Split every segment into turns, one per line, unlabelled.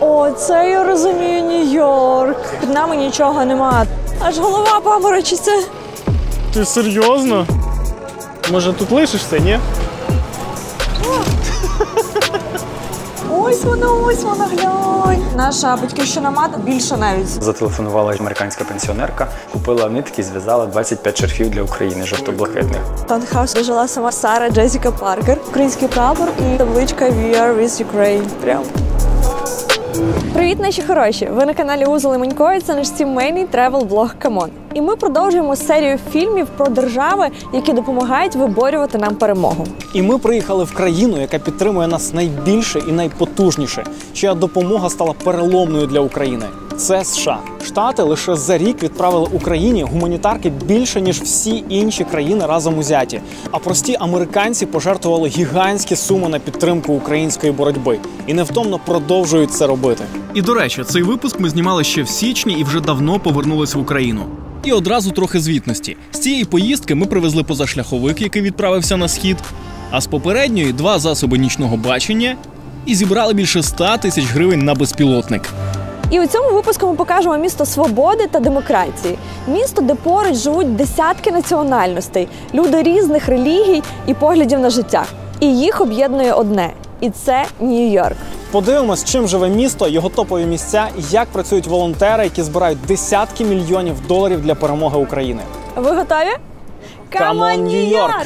О, це я розумію, Нью-Йорк. Під нами нічого нема. Аж голова паморочиться.
Ти серйозно? Може тут лишишся, ні?
Ось вона, глянь. Наша батьківщина мати більше навіть.
Зателефонувала американська пенсіонерка, купила нитки, зв'язала 25 шарфів для України жовто-блакитних.
Таунхаус дожила сама Сара Джесіка Паркер, український прапор і табличка «We are with Ukraine». Прям. Привіт, наші хороші! Ви на каналі Узо Леменько, і це наш сімейний тревел-блог «Камон». І ми продовжуємо серію фільмів про держави, які допомагають виборювати нам перемогу.
І ми приїхали в країну, яка підтримує нас найбільше і найпотужніше, чия допомога стала переломною для України. Це США. Штати лише за рік відправили Україні гуманітарки більше, ніж всі інші країни разом узяті. А прості американці пожертвували гігантські суми на підтримку української боротьби. І невтомно продовжують це робити.
І, до речі, цей випуск ми знімали ще в січні і вже давно повернулись в Україну. І одразу трохи звітності. З цієї поїздки ми привезли позашляховик, який відправився на схід, а з попередньої 2 засоби нічного бачення і зібрали більше 100 тисяч гривень на безпілотник.
І у цьому випуску ми покажемо місто свободи та демократії. Місто, де поруч живуть десятки національностей, люди різних релігій і поглядів на життя. І їх об'єднує одне – і це Нью-Йорк.
Подивимось, чим живе місто, його топові місця і як працюють волонтери, які збирають десятки мільйонів доларів для перемоги України.
Ви готові?
Come on, New York!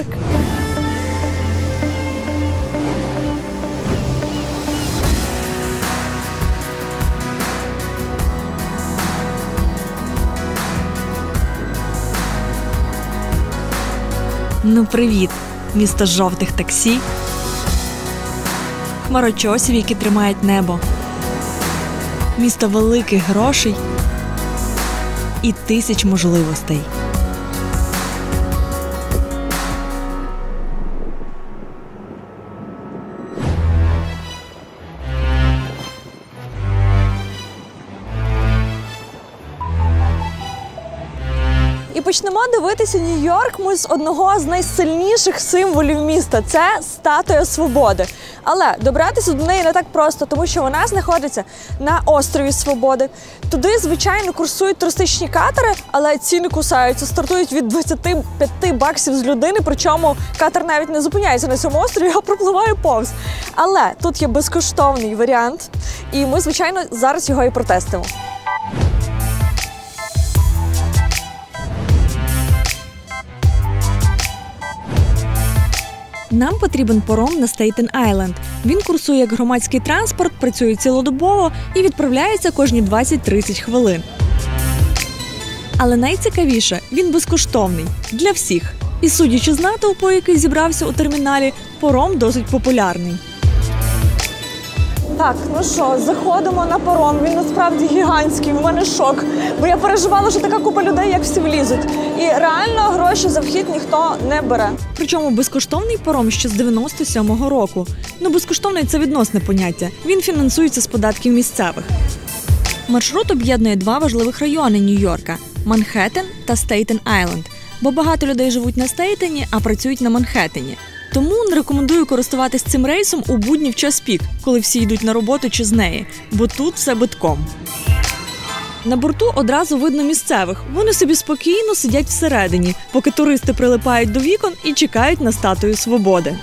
Ну привіт! Місто жовтих таксі, хмарочосів, які тримають небо, місто великих грошей і тисяч можливостей.
І почнемо дивитися Нью-Йорк ми з одного з найсильніших символів міста – це Статуя Свободи. Але добратися до неї не так просто, тому що вона знаходиться на острові Свободи. Туди, звичайно, курсують туристичні катери, але ціни кусаються, стартують від 25 баксів з людини, причому катер навіть не зупиняється на цьому острові, а пропливає повз. Але тут є безкоштовний варіант, і ми, звичайно, зараз його і протестимо.
Нам потрібен паром на Стейтен-Айленд. Він курсує як громадський транспорт, працює цілодобово і відправляється кожні 20-30 хвилин. Але найцікавіше – він безкоштовний. Для всіх. І судячи з натовпу, який зібрався у терміналі, паром досить популярний.
Так, ну що, заходимо на паром. Він насправді гігантський, в мене шок. Бо я переживала, що така купа людей, як всі влізуть. І реально гроші за вхід ніхто не бере.
Причому безкоштовний паром ще з 97-го року. Ну, безкоштовний – це відносне поняття. Він фінансується з податків місцевих. Маршрут об'єднує 2 важливих райони Нью-Йорка – Манхеттен та Стейтен-Айленд. Бо багато людей живуть на Стейтені, а працюють на Манхеттені. Тому не рекомендую користуватись цим рейсом у будні в час пік, коли всі йдуть на роботу чи з неї, бо тут все битком. На борту одразу видно місцевих. Вони собі спокійно сидять всередині, поки туристи прилипають до вікон і чекають на Статую Свободи.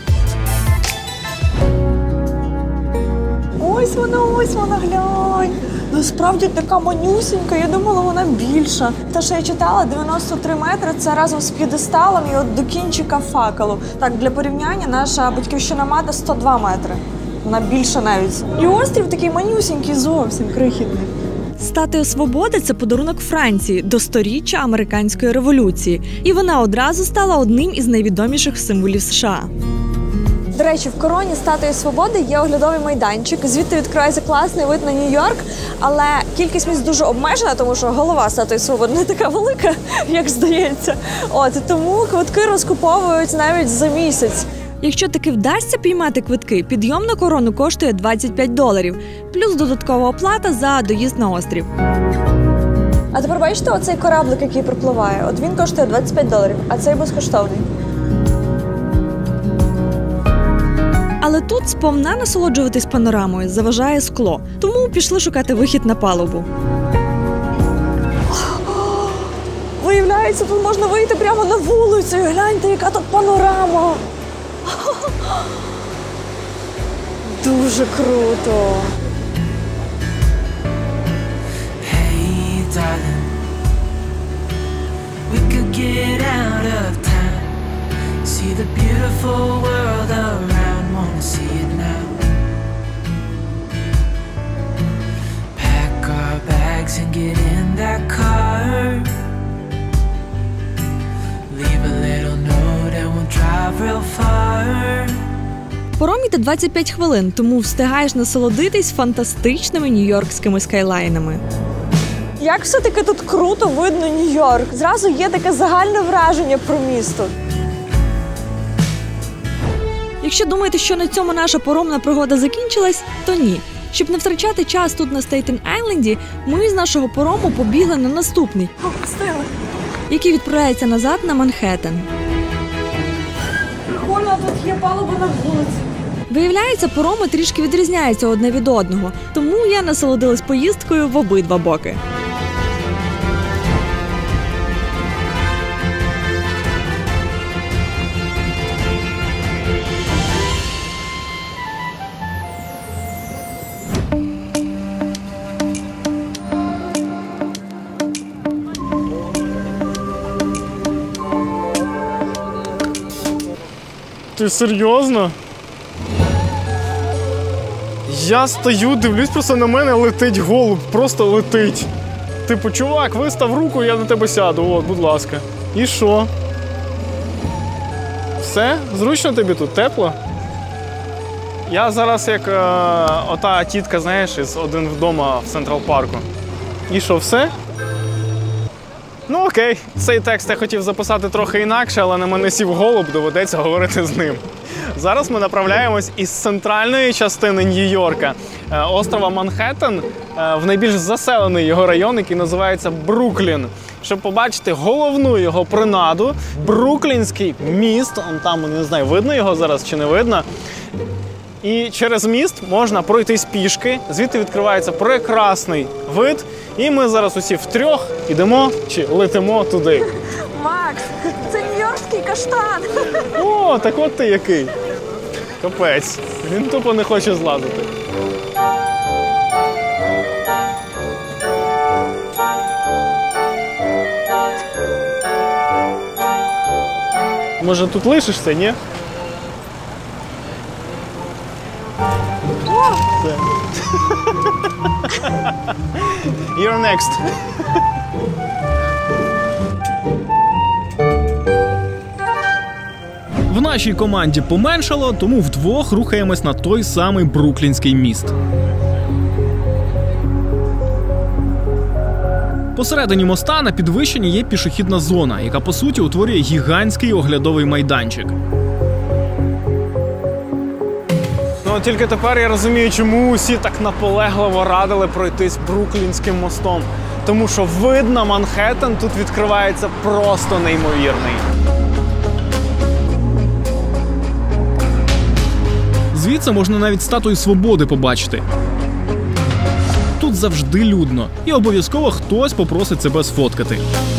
Ось вона, глянь. Насправді така манюсінька, я думала, вона більша. Те, що я читала, 93 метри – це разом з п'єдесталом і от до кінчика факелу. Так, для порівняння, наша батьківщина мати 102 метри. Вона більша навіть. І острів такий манюсінький, зовсім крихітний.
Статуя Свободи – це подарунок Франції до 100-річчя американської революції. І вона одразу стала одним із найвідоміших символів США.
До речі, в короні Статуї Свободи є оглядовий майданчик. Звідти відкривається класний вид на Нью-Йорк, але кількість місць дуже обмежена, тому що голова Статуї Свободи не така велика, як здається. Тому квитки розкуповують навіть за місяць.
Якщо таки вдасться піймати квитки, підйом на корону коштує $25, плюс додаткова оплата за доїзд на острів.
А тепер бачите оцей кораблик, який пропливає? От він коштує $25, а цей безкоштовний.
Але тут сповна насолоджуватись панорамою заважає скло, тому пішли шукати вихід на палубу.
Виявляється, тут можна вийти прямо на вулицю. Гляньте, яка тут панорама. Дуже круто.
Hey, darling, we could get out of town, see the beautiful world around, wanna see it now. Pack our bags and get in that car, leave a little note and we'll drive real far.
Паром іде 25 хвилин, тому встигаєш насолодитись фантастичними нью-йоркськими скайлайнами.
Як все-таки тут круто видно Нью-Йорк. Зразу є таке загальне враження про місто.
Якщо думаєте, що на цьому наша паромна пригода закінчилась, то ні. Щоб не втрачати час тут на Стейтен-Айленді, ми з нашого парому побігли на наступний, який відправляється назад на Манхеттен.
Прикольно, тут є палуба на вулиці.
Виявляється, пароми трішки відрізняються одне від одного, тому я насолодилась поїздкою в обидва боки.
Ти серйозно? Я стою, дивлюсь, просто на мене летить голуб, просто летить. Типу, чувак, вистав руку, я на тебе сяду, от, будь ласка. І що? Все? Зручно тобі тут? Тепло? Я зараз як ота тітка, знаєш, із «Один вдома» в Централ Парку. І що, все? Ну окей, цей текст я хотів записати трохи інакше, але на мене сів голуб, доведеться говорити з ним. Зараз ми направляємось із центральної частини Нью-Йорка, острова Манхеттен, в найбільш заселений його район, який називається Бруклін. Щоб побачити головну його принаду – Бруклінський міст. Он там, не знаю, видно його зараз чи не видно. І через міст можна пройтись пішки, звідти відкривається прекрасний вид. І ми зараз усі втрьох ідемо чи летимо туди.
Макс, це нью-йоркський каштан.
О, так от ти який. Капець, він тупо не хоче злазити. Може тут лишишся, ні? Все. You're next.
В нашій команді поменшало, тому вдвох рухаємось на той самий Бруклінський міст. Посередині моста на підвищенні є пішохідна зона, яка по суті утворює гігантський оглядовий майданчик.
Ну, тільки тепер я розумію, чому усі так наполегливо радили пройтись Бруклінським мостом. Тому що вид на Манхеттен тут відкривається просто неймовірний.
Звідси можна навіть статую Свободи побачити. Тут завжди людно, і обов'язково хтось попросить себе сфоткати.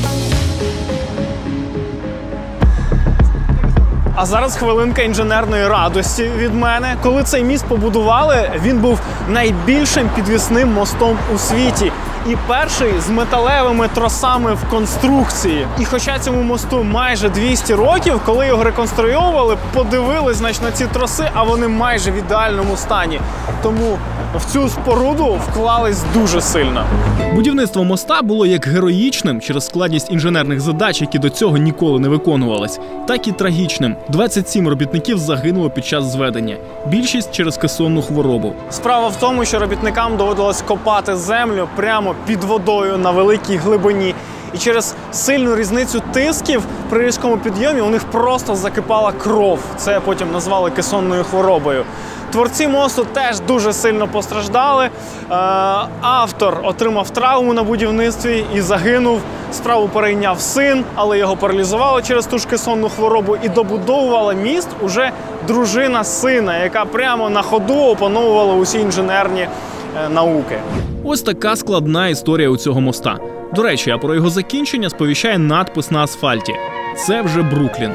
А зараз хвилинка інженерної радості від мене. Коли цей міст побудували, він був найбільшим підвісним мостом у світі. І перший з металевими тросами в конструкції. І хоча цьому мосту майже 200 років, коли його реконструювали, подивились, значить, на ці троси, а вони майже в ідеальному стані. Тому в цю споруду вклались дуже сильно.
Будівництво моста було як героїчним через складність інженерних задач, які до цього ніколи не виконувались, так і трагічним. 27 робітників загинуло під час зведення. Більшість через кесонну хворобу.
Справа в тому, що робітникам доводилось копати землю прямо під водою на великій глибині. і через сильну різницю тисків при різкому підйомі у них просто закипала кров. Це потім назвали кесонною хворобою. Творці мосту теж дуже сильно постраждали. Автор отримав травму на будівництві і загинув. Справу перейняв син, але його паралізувало через ту ж кесонну хворобу. І добудовувала міст уже дружина сина, яка прямо на ходу опановувала усі інженерні науки.
Ось така складна історія у цього моста. До речі, а про його закінчення сповіщає надпис на асфальті. Це вже Бруклін.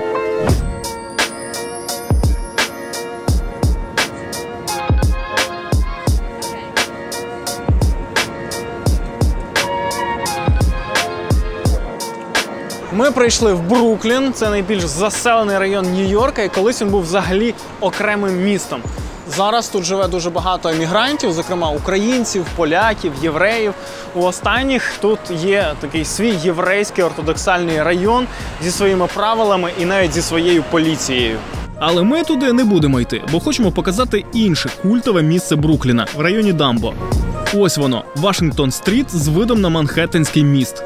Ми прийшли в Бруклін, це найбільш заселений район Нью-Йорка, і колись він був взагалі окремим містом. Зараз тут живе дуже багато емігрантів, зокрема українців, поляків, євреїв. У останніх тут є такий свій єврейський ортодоксальний район зі своїми правилами і навіть зі своєю поліцією.
Але ми туди не будемо йти, бо хочемо показати інше культове місце Брукліна в районі Дамбо. Ось воно, Вашингтон-стріт з видом на Манхеттенський міст.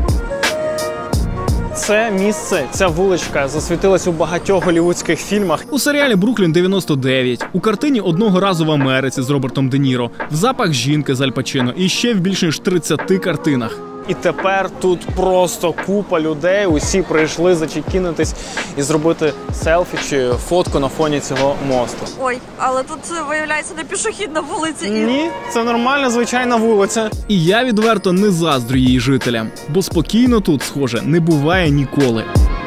Це місце, ця вуличка засвітилась у багатьох голлівудських фільмах.
У серіалі «Бруклін 99», у картині «Одного разу в Америці» з Робертом Де Ніро, в «Запах жінки» з Аль Пачино і ще в більш ніж 30 картинах.
І тепер тут просто купа людей, усі прийшли зачекінитись і зробити селфі чи фотку на фоні цього мосту.
Ой, але тут, виявляється, не пішохідна вулиця.
Ні, це нормальна, звичайна вулиця.
І я відверто не заздрю її жителям, бо спокійно тут, схоже, не буває ніколи.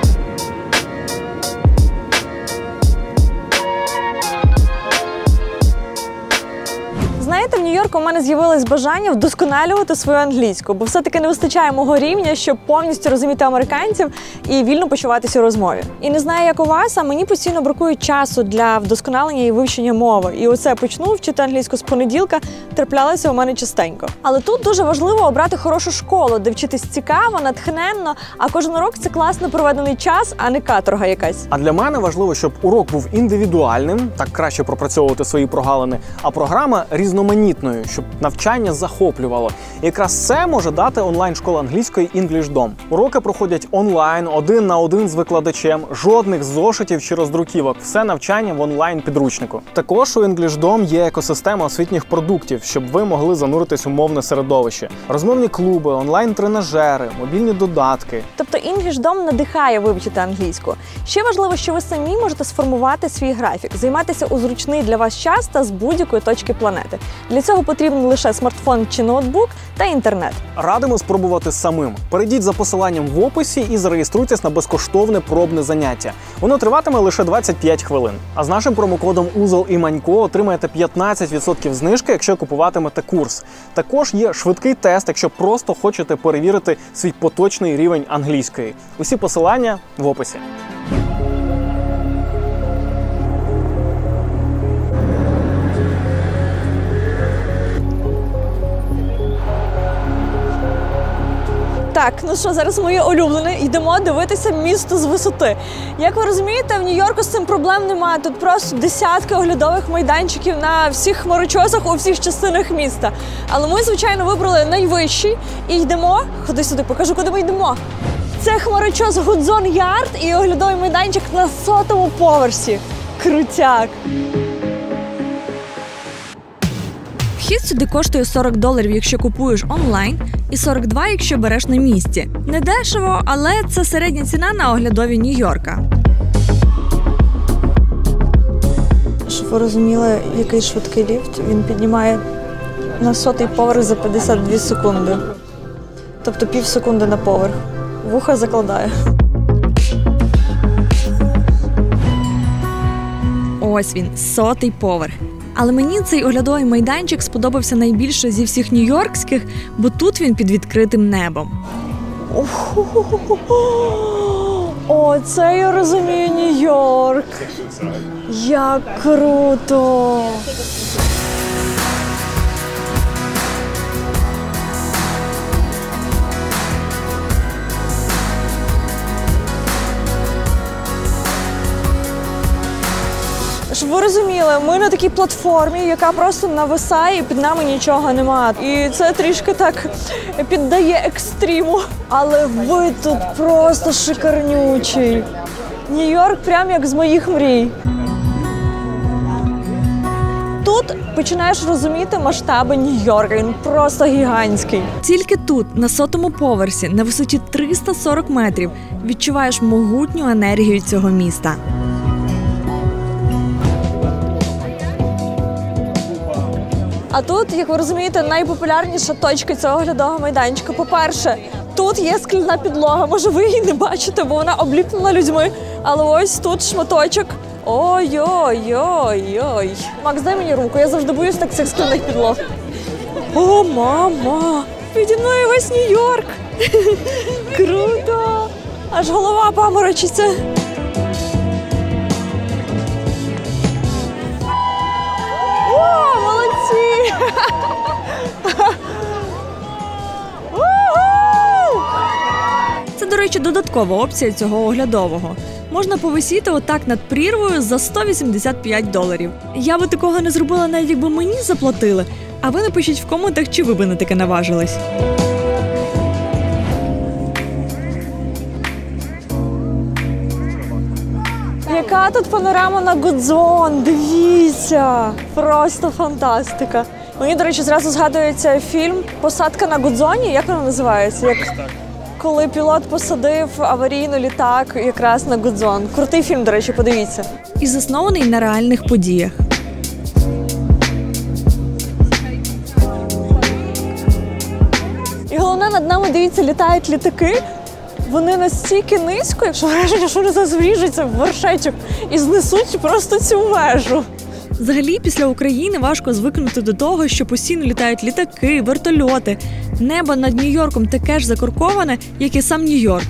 Знаєте, в Нью-Йорку у мене з'явилось бажання вдосконалювати свою англійську, бо все-таки не вистачає мого рівня, щоб повністю розуміти американців і вільно почуватися у розмові. І не знаю, як у вас, а мені постійно бракує часу для вдосконалення і вивчення мови. І оце почну вчити англійську з понеділка, траплялося у мене частенько. Але тут дуже важливо обрати хорошу школу, де вчитись цікаво, натхненно, а кожен урок – це класно проведений час, а не каторга якась.
А для мене важливо, щоб урок був індивідуальним, так краще пропрацьовувати свої прогалини, а програма різноманітною, щоб навчання захоплювало. І якраз це може дати онлайн-школа англійської EnglishDom. Уроки проходять онлайн, 1 на 1 з викладачем, жодних зошитів чи роздруківок, все навчання в онлайн-підручнику. Також у EnglishDom є екосистема освітніх продуктів, щоб ви могли зануритись у мовне середовище. Розмовні клуби, онлайн-тренажери, мобільні додатки.
Тобто EnglishDom надихає вивчити англійську. Ще важливо, що ви самі можете сформувати свій графік, займатися у зручний для вас час та з будь-якої точки планети. Для цього потрібен лише смартфон чи ноутбук та інтернет.
Радимо спробувати самим. Перейдіть за посиланням в описі і зареєструйтесь на безкоштовне пробне заняття. Воно триватиме лише 25 хвилин. А з нашим промокодом УЗОЛ і Манько отримаєте 15% знижки, якщо купуватимете курс. Також є швидкий тест, якщо просто хочете перевірити свій поточний рівень англійської. Усі посилання в описі.
Так, ну що, зараз моє улюблене. Йдемо дивитися місто з висоти. Як ви розумієте, в Нью-Йорку з цим проблем немає. Тут просто десятки оглядових майданчиків на всіх хмарочосах у всіх частинах міста. Але ми, звичайно, вибрали найвищий і йдемо. Ходи сюди, покажу, куди ми йдемо. Це хмарочос Гудзон Ярд і оглядовий майданчик на 100-му поверсі. Крутяк!
Вхід сюди коштує $40, якщо купуєш онлайн, і 42, якщо береш на місці. Не дешево, але це середня ціна на оглядові Нью-Йорка.
Щоб ви розуміли, який швидкий ліфт, він піднімає на 100-й поверх за 52 секунди. Тобто пів секунди на поверх. Вуха закладає.
Ось він, 100-й поверх. Але мені цей оглядовий майданчик сподобався найбільше зі всіх нью-йоркських, бо тут він під відкритим небом.
О, це я розумію Нью-Йорк. Як круто! Щоб ви ви розуміли, ми на такій платформі, яка просто нависає, і під нами нічого нема. І це трішки так піддає екстриму. Але вид тут просто шикарнючий. Нью-Йорк прям як з моїх мрій. Тут починаєш розуміти масштаби Нью-Йорка, він просто гігантський.
Тільки тут, на 100-му поверсі, на висоті 340 метрів, відчуваєш могутню енергію цього міста.
А тут, як ви розумієте, найпопулярніша точка цього оглядового майданчика. По-перше, тут є скляна підлога. Може, ви її не бачите, бо вона обліплена людьми. Але ось тут шматочок. Ой-ой-ой-ой. Макс, дай мені руку, я завжди боюсь так цих скляних підлог. О, мама! Піді мною весь Нью-Йорк! Круто! Аж голова паморочиться. О, молодці!
Це, до речі, додаткова опція цього оглядового. Можна повисіти отак над прірвою за $185. Я би такого не зробила, навіть якби мені заплатили. А ви напишіть в коментах, чи ви би на таке наважились.
Яка тут панорама на Гудзон, дивіться! Просто фантастика. Мені, до речі, зразу згадується фільм «Посадка на Гудзоні», як воно називається? Коли пілот посадив аварійно літак якраз на Гудзон. Крутий фільм, до речі, подивіться.
І заснований на реальних подіях.
І головне, над нами, дивіться, літають літаки. Вони настільки низько, якщо враження, що вони зараз вріжуться в вершечок і знесуть просто цю вежу.
Взагалі, після України важко звикнути до того, що постійно літають літаки, вертольоти. Небо над Нью-Йорком таке ж закорковане, як і сам Нью-Йорк.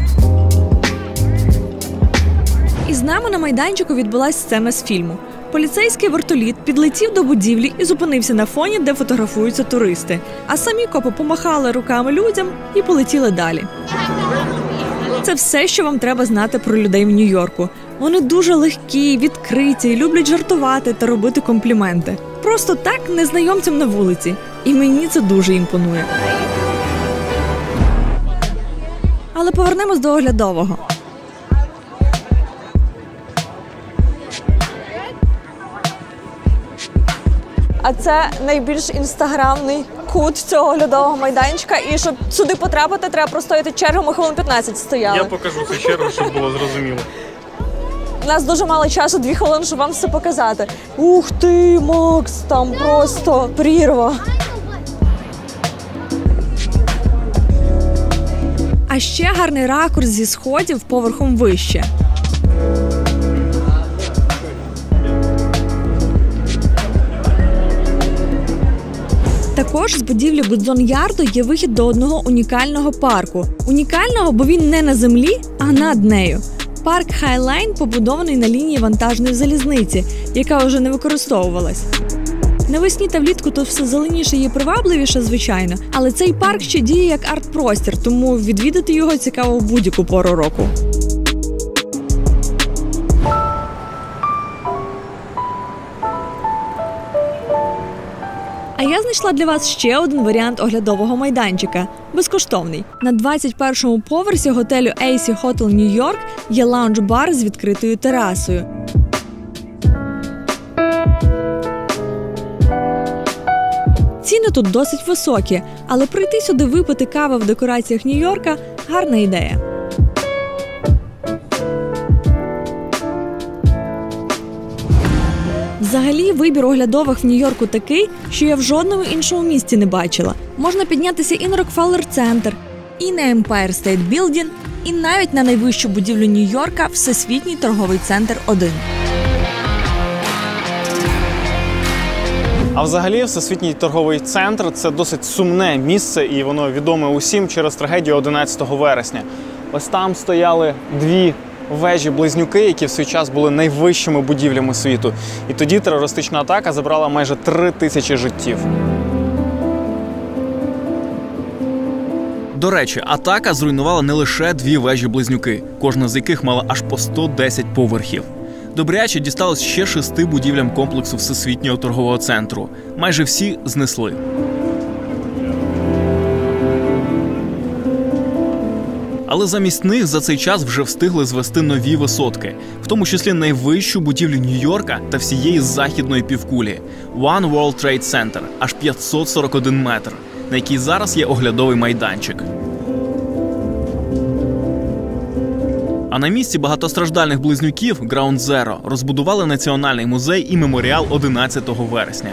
І з нами на майданчику відбулася сцена з фільму. Поліцейський вертоліт підлетів до будівлі і зупинився на фоні, де фотографуються туристи. А самі копи помахали руками людям і полетіли далі. Це все, що вам треба знати про людей в Нью-Йорку. Вони дуже легкі, відкриті, люблять жартувати та робити компліменти. Просто так незнайомцям на вулиці. І мені це дуже імпонує. Але повернемось до оглядового.
А це найбільш інстаграмний кут цього оглядового майданчика. І щоб сюди потрапити, треба простояти чергу, ми хвилин 15 стояли.
Я покажу цю чергу, щоб було зрозуміло.
У нас дуже мало часу, 2 хвилини, щоб вам все показати. Ух ти, Макс, там просто прірва.
А ще гарний ракурс зі сходів поверхом вище. Також з будівлі Гудзон-Ярду є вихід до одного унікального парку. Унікального, бо він не на землі, а над нею. Парк Хайлайн побудований на лінії вантажної залізниці, яка вже не використовувалась. Навесні та влітку тут все зеленіше і привабливіше, звичайно, але цей парк ще діє як арт-простір, тому відвідати його цікаво в будь-яку пору року. А я знайшла для вас ще один варіант оглядового майданчика – безкоштовний. На 21-му поверсі готелю AC Hotel New York є лаунж-бар з відкритою терасою. Ціни тут досить високі, але прийти сюди випити кави в декораціях Нью-Йорка – гарна ідея. Взагалі, вибір оглядових в Нью-Йорку такий, що я в жодному іншому місті не бачила. Можна піднятися і на Рокфеллер-центр, і на Empire State Building, і навіть на найвищу будівлю Нью-Йорка – Всесвітній торговий центр 1.
А взагалі Всесвітній торговий центр – це досить сумне місце, і воно відоме усім через трагедію 11 вересня. Ось там стояли 2 вежі-близнюки, які в свій час були найвищими будівлями світу. І тоді терористична атака забрала майже 3000 життів.
До речі, атака зруйнувала не лише 2 вежі-близнюки, кожна з яких мала аж по 110 поверхів. Добряче дісталось ще 6 будівлям комплексу Всесвітнього торгового центру. Майже всі знесли. Але замість них за цей час вже встигли звести нові висотки, в тому числі найвищу будівлю Нью-Йорка та всієї західної півкулі – One World Trade Center, аж 541 метр, на якій зараз є оглядовий майданчик. А на місці багатостраждальних близнюків Ground Zero розбудували Національний музей і меморіал 11 вересня.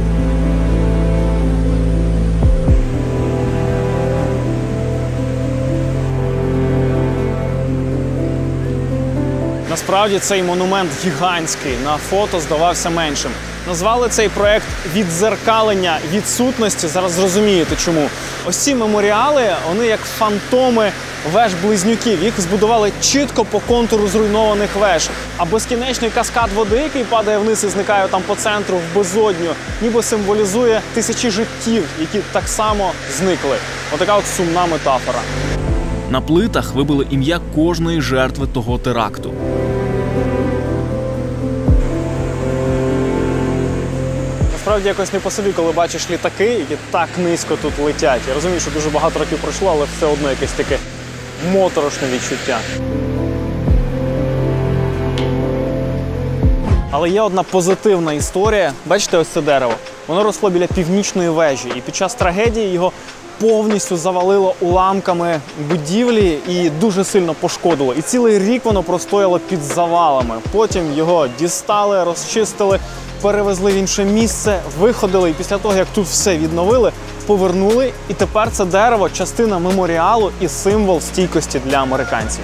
Насправді цей монумент гігантський, на фото здавався меншим. Назвали цей проект «Віддзеркалення відсутності». Зараз зрозумієте чому. Ось ці меморіали, вони як фантоми веж-близнюків. Їх збудували чітко по контуру зруйнованих веж. А безкінечний каскад води, який падає вниз і зникає там по центру в безодню, ніби символізує тисячі життів, які так само зникли. Отака от сумна метафора.
На плитах вибили ім'я кожної жертви того теракту.
Насправді якось не по собі, коли бачиш літаки, які так низько тут летять. Я розумію, що дуже багато років пройшло, але все одно якесь таке моторошне відчуття. Але є одна позитивна історія. Бачите ось це дерево? Воно росло біля північної вежі. І під час трагедії його повністю завалило уламками будівлі і дуже сильно пошкодило. І цілий рік воно простояло під завалами. Потім його дістали, розчистили, перевезли в інше місце, виходили. І після того, як тут все відновили, повернули. І тепер це дерево – частина меморіалу і символ стійкості для американців.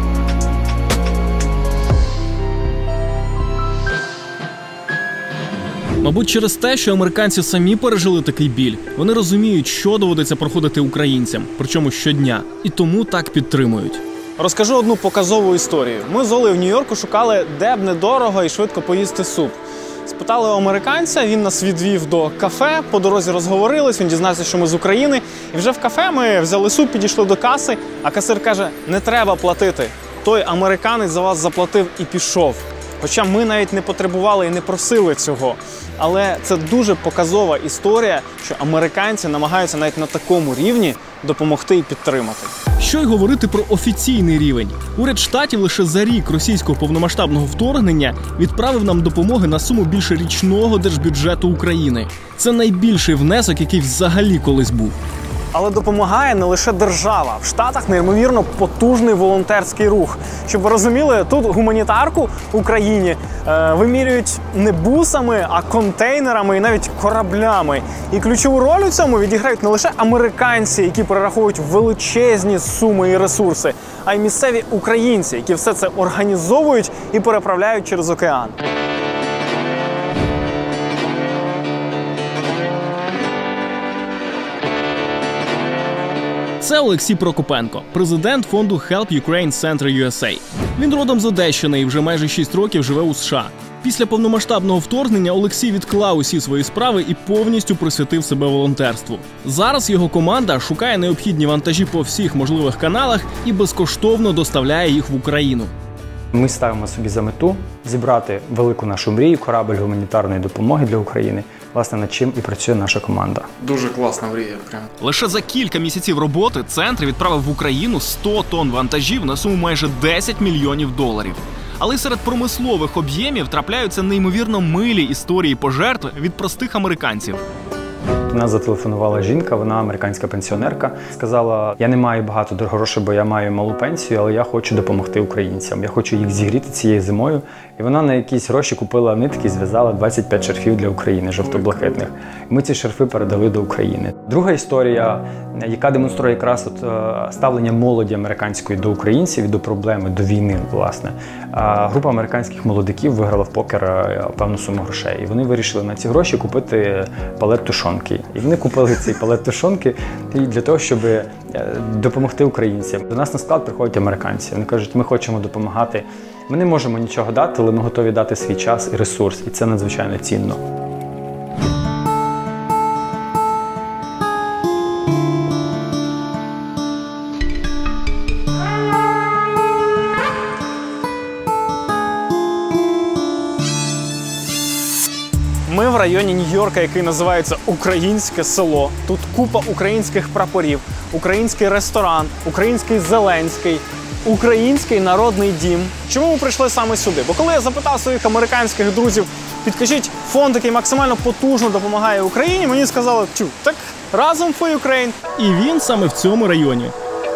Мабуть, через те, що американці самі пережили такий біль, вони розуміють, що доводиться проходити українцям, причому щодня, і тому так підтримують.
Розкажу одну показову історію. Ми з Олею в Нью-Йорку шукали, де б недорого і швидко поїсти суп. Спитали у американця, він нас відвів до кафе, по дорозі розговорились, він дізнався, що ми з України. І вже в кафе ми взяли суп, підійшли до каси, а касир каже, не треба платити. Той американець за вас заплатив і пішов. Хоча ми навіть не потребували і не просили цього. Але це дуже показова історія, що американці намагаються навіть на такому рівні допомогти і підтримати.
Що й говорити про офіційний рівень. Уряд штатів лише за рік російського повномасштабного вторгнення відправив нам допомоги на суму більше річного держбюджету України. Це найбільший внесок, який взагалі колись був.
Але допомагає не лише держава. В Штатах неймовірно потужний волонтерський рух. Щоб ви розуміли, тут гуманітарку в Україні вимірюють не бусами, а контейнерами і навіть кораблями. І ключову роль у цьому відіграють не лише американці, які перераховують величезні суми і ресурси, а й місцеві українці, які все це організовують і переправляють через океан.
Це Олексій Прокопенко, президент фонду Help Ukraine Center USA. Він родом з Одещини і вже майже 6 років живе у США. Після повномасштабного вторгнення Олексій відклав усі свої справи і повністю присвятив себе волонтерству. Зараз його команда шукає необхідні вантажі по всіх можливих каналах і безкоштовно доставляє їх в Україну.
Ми ставимо собі за мету зібрати велику нашу мрію, корабль гуманітарної допомоги для України, власне, над чим і працює наша команда.
Дуже класна мрія. Прям.
Лише за кілька місяців роботи центр відправив в Україну 100 тонн вантажів на суму майже $10 мільйонів. Але серед промислових об'ємів трапляються неймовірно милі історії пожертв від простих американців.
До нас зателефонувала жінка, вона американська пенсіонерка. Сказала, я не маю багато грошей, бо я маю малу пенсію, але я хочу допомогти українцям. Я хочу їх зігріти цією зимою. І вона на якісь гроші купила нитки і зв'язала 25 шарфів для України, жовто-блакитних. І ми ці шарфи передали до України. Друга історія, яка демонструє якраз ставлення молоді американської до українців і до проблеми, до війни, власне. Група американських молодиків виграла в покер певну суму грошей. І вони вирішили на ці гроші купити палет тушонки. І вони купили цей палет тушонки для того, щоб допомогти українцям. До нас на склад приходять американці. Вони кажуть, ми хочемо допомагати. Ми не можемо нічого дати, але ми готові дати свій час і ресурс. І це надзвичайно цінно.
районі Нью-Йорка, який називається Українське село. Тут купа українських прапорів, український ресторан, український Зеленський, український народний дім. Чому ми прийшли саме сюди? Бо коли я запитав своїх американських друзів, підкажіть фонд, який максимально потужно допомагає Україні, мені сказали, так разом for Ukraine.
І він саме в цьому районі.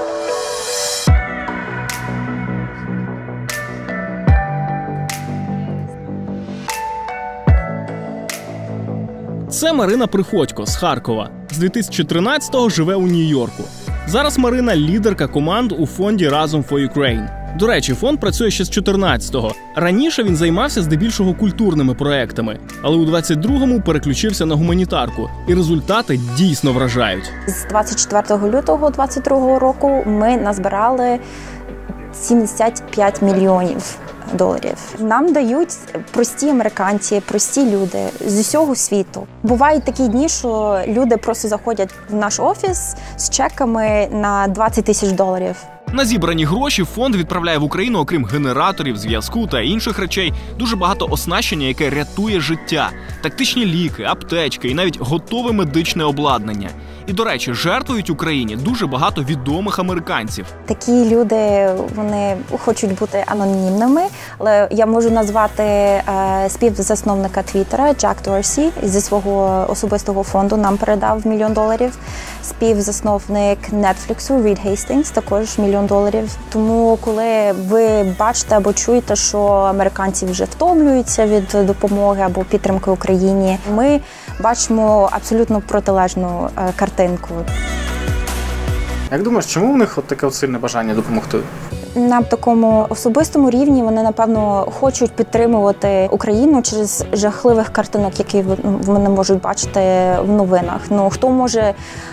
Це Марина Приходько з Харкова. З 2013-го живе у Нью-Йорку. Зараз Марина – лідерка команд у фонді «Разом for Ukraine». До речі, фонд працює ще з 2014-го. Раніше він займався здебільшого культурними проектами, але у 22-му переключився на гуманітарку. І результати дійсно вражають.
З 24 лютого 2022 року ми назбирали 75 мільйонів доларів. Нам дають прості американці, прості люди з усього світу. Бувають такі дні, що люди просто заходять в наш офіс з чеками на 20 тисяч доларів.
На зібрані гроші фонд відправляє в Україну, окрім генераторів, зв'язку та інших речей, дуже багато оснащення, яке рятує життя. Тактичні ліки, аптечки і навіть готове медичне обладнання. І, до речі, жертвують Україні дуже багато відомих американців.
Такі люди, вони хочуть бути анонімними, але я можу назвати співзасновника Твіттера Джек Дорсі зі свого особистого фонду нам передав $1 мільйон. Співзасновник Нетфліксу Рід Гейстінгс також $1 мільйон. Тому, коли ви бачите або чуєте, що американці вже втомлюються від допомоги або підтримки Україні, ми бачимо абсолютно протилежну картинку.
Як думаєш, чому в них таке сильне бажання допомогти?
На такому особистому рівні вони, напевно, хочуть підтримувати Україну через жахливих картинок, які вони можуть бачити в новинах. Ну, хто може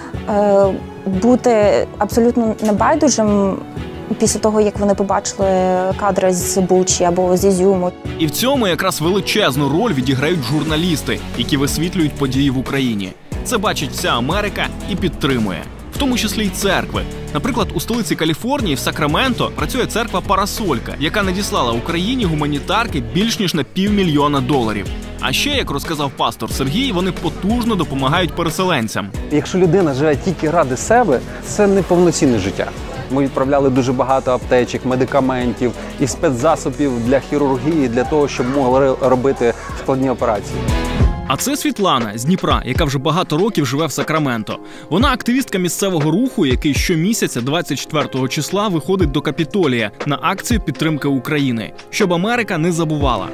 бути абсолютно небайдужим після того, як вони побачили кадри з Бучі або з Ізюму?
І в цьому якраз величезну роль відіграють журналісти, які висвітлюють події в Україні. Це бачить вся Америка і підтримує. В тому числі й церкви. Наприклад, у столиці Каліфорнії, в Сакраменто, працює церква «Парасолька», яка надіслала Україні гуманітарки більш ніж на $500 000. А ще, як розказав пастор Сергій, вони потужно допомагають переселенцям.
Якщо людина живе тільки ради себе, це не повноцінне життя. Ми відправляли дуже багато аптечок, медикаментів і спецзасобів для хірургії, для того, щоб могли робити складні операції.
А це Світлана з Дніпра, яка вже багато років живе в Сакраменто. Вона активістка місцевого руху, який щомісяця 24 числа виходить до Капітолія на акцію підтримки України, щоб Америка не забувала.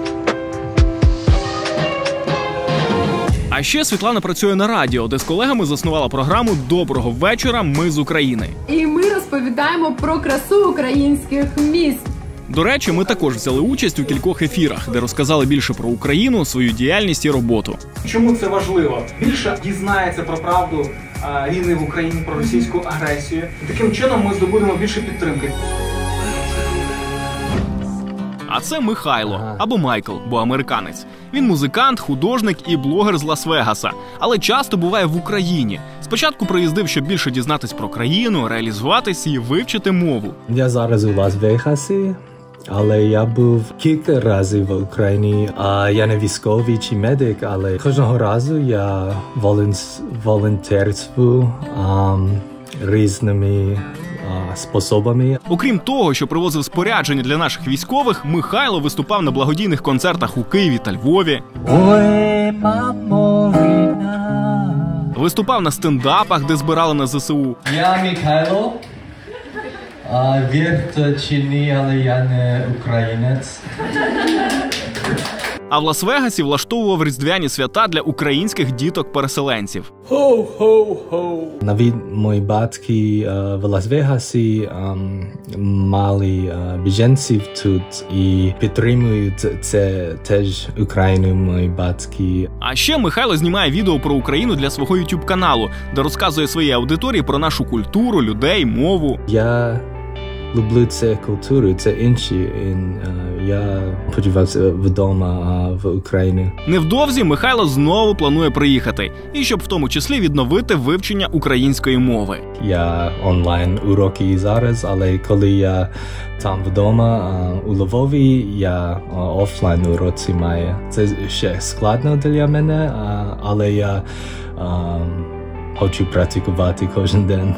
А ще Світлана працює на радіо, де з колегами заснувала програму «Доброго вечора, ми з України».
І ми розповідаємо про красу українських міст.
До речі, ми також взяли участь у кількох ефірах, де розказали більше про Україну, свою діяльність і роботу.
Чому це важливо? Більше дізнається про правду війни в Україні, про російську агресію. І таким чином ми здобудемо більше підтримки.
А це Михайло, або Майкл, бо американець. Він музикант, художник і блогер з Лас-Вегаса, але часто буває в Україні. Спочатку приїздив, щоб більше дізнатись про країну, реалізуватись і вивчити мову.
Я зараз у Лас-Вегасі, але я був кілька разів в Україні. Я не військовий чи медик, але кожного разу я волонтерствую різними способами.
Окрім того, що привозив спорядження для наших військових, Михайло виступав на благодійних концертах у Києві та Львові.
Ой, мамо, війна.
Виступав на стендапах, де збирали на ЗСУ.
Я Михайло. Вірте чи ні, але я не українець.
А в Лас-Вегасі влаштовував різдвяні свята для українських діток-переселенців.
Навіть мої батьки в Лас-Вегасі мали біженців тут і підтримують це теж Україну, мої батьки.
А ще Михайло знімає відео про Україну для свого YouTube-каналу, де розказує своїй аудиторії про нашу культуру, людей, мову.
Я люблю цю культуру, це інші Я почувався вдома в Україні.
Невдовзі Михайло знову планує приїхати, і щоб в тому числі відновити вивчення української мови.
Я онлайн уроки зараз, але коли я там вдома у Львові, я офлайн уроки маю. Це ще складно для мене, але я хочу практикувати кожен день.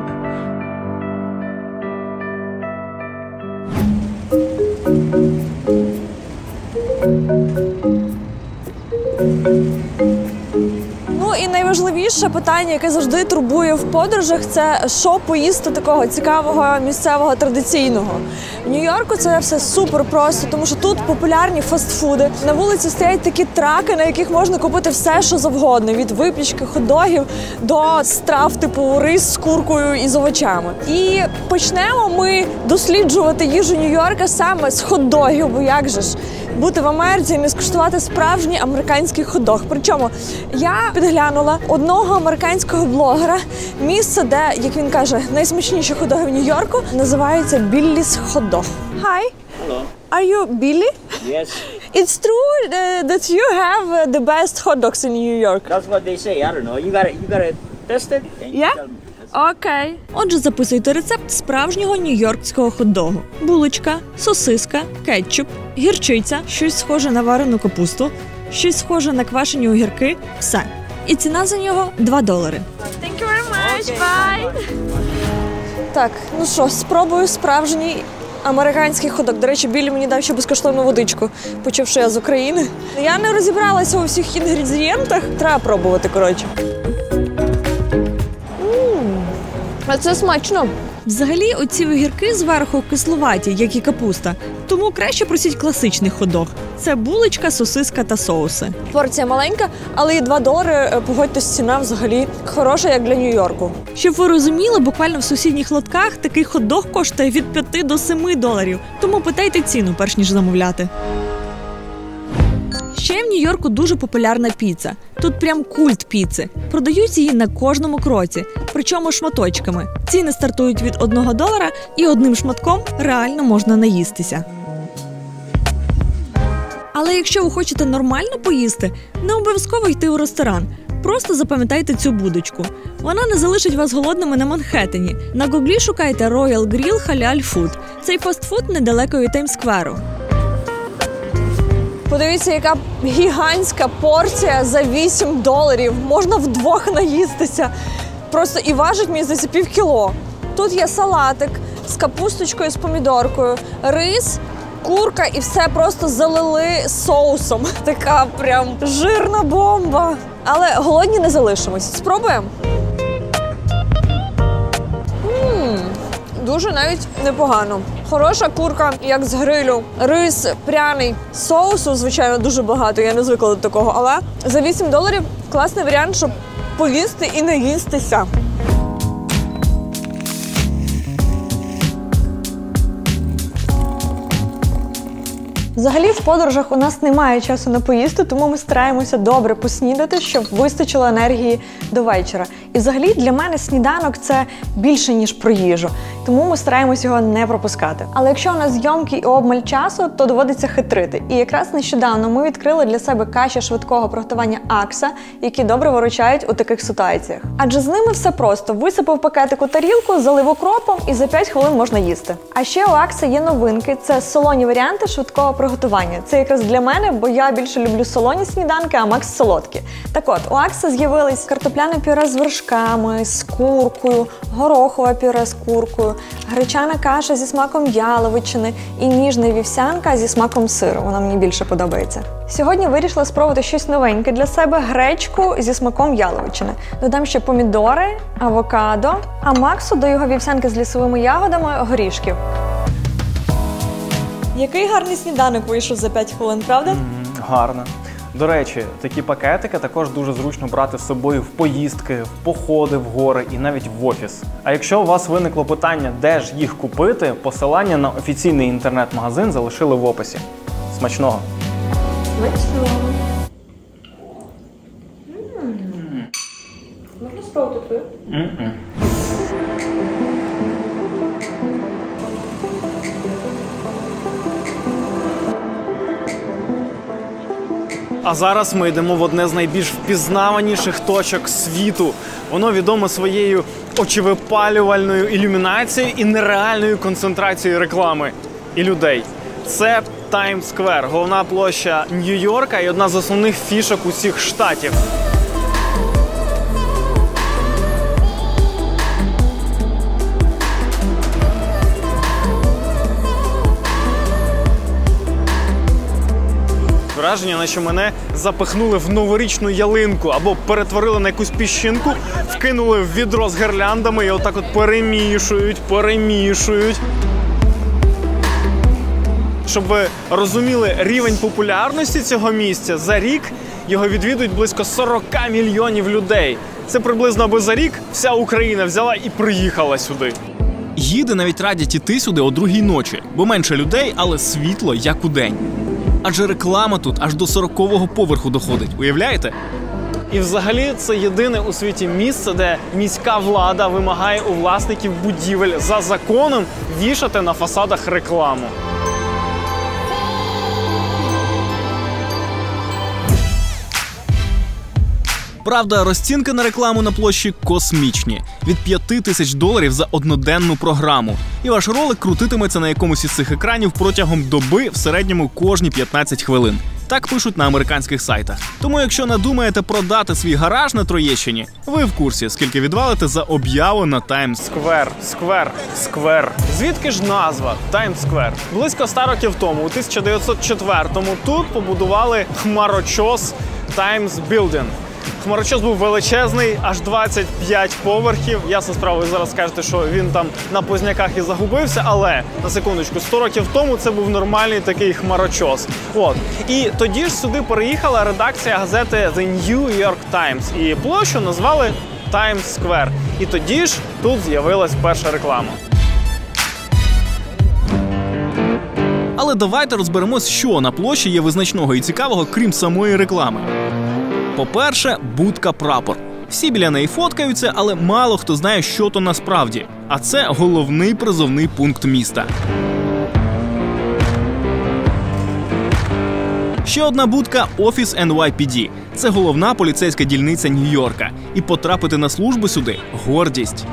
Ну і найважливіше питання, яке завжди турбує в подорожах, це що поїсти такого цікавого, місцевого, традиційного. В Нью-Йорку це все супер просто, тому що тут популярні фастфуди. На вулиці стоять такі траки, на яких можна купити все, що завгодно. Від випічки, хот-догів до страв типу рис з куркою і з овочами. І почнемо ми досліджувати їжу Нью-Йорка саме з хот-догів, бо як же ж бути в Америці і не скуштувати справжній американський хот-дог. Причому я підглянула одного американського блогера, місце, де, як він каже, найсмачніші хот-доги в Нью-Йорку, називається Billy's Hot Dog. Hi.
Hello.
Are you Billy?
Yes.
It's true that you have the best hot dogs in New York.
That's what they say. I don't know. You gotta test it.
Yeah? Окей.
Отже, записуйте рецепт справжнього нью-йоркського хот-догу. Булочка, сосиска, кетчуп, гірчиця, щось схоже на варену капусту, щось схоже на квашені огірки – все. І ціна за нього $2.
Thank you very much. Bye. Так, ну що, спробую справжній американський хот-дог. До речі, Біллі мені дав ще безкоштовну водичку, почув, що я з України. Я не розібралася у всіх інгредієнтах. Треба пробувати, коротше. А це смачно.
Взагалі, оці огірки зверху кислуваті, як і капуста. Тому краще просіть класичний хот-дог. Це булочка, сосиска та соуси.
Порція маленька, але і $2, погодьтесь, ціна взагалі хороша, як для Нью-Йорку.
Щоб ви розуміли, буквально в сусідніх лотках такий хот-дог коштує від $5 до $7. Тому питайте ціну, перш ніж замовляти. Ще в Нью-Йорку дуже популярна піца. Тут прям культ піци. Продають її на кожному кроці, причому шматочками. Ціни стартують від $1 і одним шматком реально можна наїстися. Але якщо ви хочете нормально поїсти, не обов'язково йти у ресторан. Просто запам'ятайте цю будочку. Вона не залишить вас голодними на Манхеттені. На гуглі шукайте Royal Grill Halal Food. Цей фастфуд недалеко від Таймс-скверу.
Подивіться, яка гігантська порція за $8. Можна вдвох наїстися. Просто і важить, мені здається, півкіло. Тут є салатик з капусточкою, з помідоркою, рис, курка і все просто залили соусом. Така прям жирна бомба. Але голодні не залишимось. Спробуємо? Дуже навіть непогано. Хороша курка, як з грилю. Рис пряний. Соусу, звичайно, дуже багато. Я не звикла до такого. Але за $8 класний варіант, щоб поїсти і не їстися. Взагалі, в подорожах у нас немає часу на поїсти, тому ми стараємося добре поснідати, щоб вистачило енергії до вечора. І взагалі для мене сніданок – це більше, ніж про їжу. Тому ми стараємося його не пропускати. Але якщо у нас зйомки і обмаль часу, то доводиться хитрити. І якраз нещодавно ми відкрили для себе каші швидкого приготування Акса, які добре виручають у таких ситуаціях. Адже з ними все просто. Висипав пакетик у тарілку, залив укропом і за 5 хвилин можна їсти. А ще у Акса є новинки – це солоні варіанти швидкого приготування. Це якраз для мене, бо я більше люблю солоні сніданки, а Макс – солодкі. Так от, у Акса з'явились картопляне пюре з вершками, з куркою, горохове пюре з куркою, гречана каша зі смаком яловичини і ніжна вівсянка зі смаком сиру. Вона мені більше подобається. Сьогодні вирішила спробувати щось новеньке для себе – гречку зі смаком яловичини. Додам ще помідори, авокадо, а Максу до його вівсянки з лісовими ягодами – горішків. Який гарний сніданок вийшов за 5 хвилин, правда?
Гарно. До речі, такі пакетики також дуже зручно брати з собою в поїздки, в походи в гори і навіть в офіс. А якщо у вас виникло питання, де ж їх купити, посилання на офіційний інтернет-магазин залишили в описі. Смачного!
Смачного! Можна спробувати?
А зараз ми йдемо в одне з найбільш впізнаваніших точок світу. Воно відомо своєю очевипалювальною ілюмінацією і нереальною концентрацією реклами і людей. Це Таймс-сквер, головна площа Нью-Йорка і одна з основних фішок усіх штатів. Враження, наче мене запихнули в новорічну ялинку або перетворили на якусь піщинку, вкинули в відро з гірляндами і отак от перемішують. Щоб ви розуміли рівень популярності цього місця, за рік його відвідують близько 40 мільйонів людей. Це приблизно, аби за рік вся Україна взяла і приїхала сюди.
Гіди навіть радять іти сюди о 2-й ночі, бо менше людей, але світло як удень. Адже реклама тут аж до 40-го поверху доходить, уявляєте?
І взагалі це єдине у світі місце, де міська влада вимагає у власників будівель за законом вішати на фасадах рекламу.
Правда, розцінки на рекламу на площі космічні – від $5000 за одноденну програму. І ваш ролик крутитиметься на якомусь із цих екранів протягом доби в середньому кожні 15 хвилин. Так пишуть на американських сайтах. Тому якщо надумаєте продати свій гараж на Троєщині, ви в курсі, скільки відвалите за об'яву на Таймс-сквер.
Сквер. Звідки ж назва Таймс-сквер? Близько 100 років тому, у 1904-му, тут побудували хмарочос Times Building. Хмарочос був величезний, аж 25 поверхів. Ясно справа, ви зараз скажете, що він там на Позняках і загубився, але, на секундочку, 100 років тому це був нормальний такий хмарочос. От. І тоді ж сюди переїхала редакція газети The New York Times. І площу назвали Таймс-сквер. І тоді ж тут з'явилась перша реклама.
Але давайте розберемось, що на площі є визначного і цікавого, крім самої реклами. По-перше, будка-прапор. Всі біля неї фоткаються, але мало хто знає, що то насправді. А це головний призовний пункт міста. Ще одна будка – офіс NYPD. Це головна поліцейська дільниця Нью-Йорка. І потрапити на службу сюди – гордість.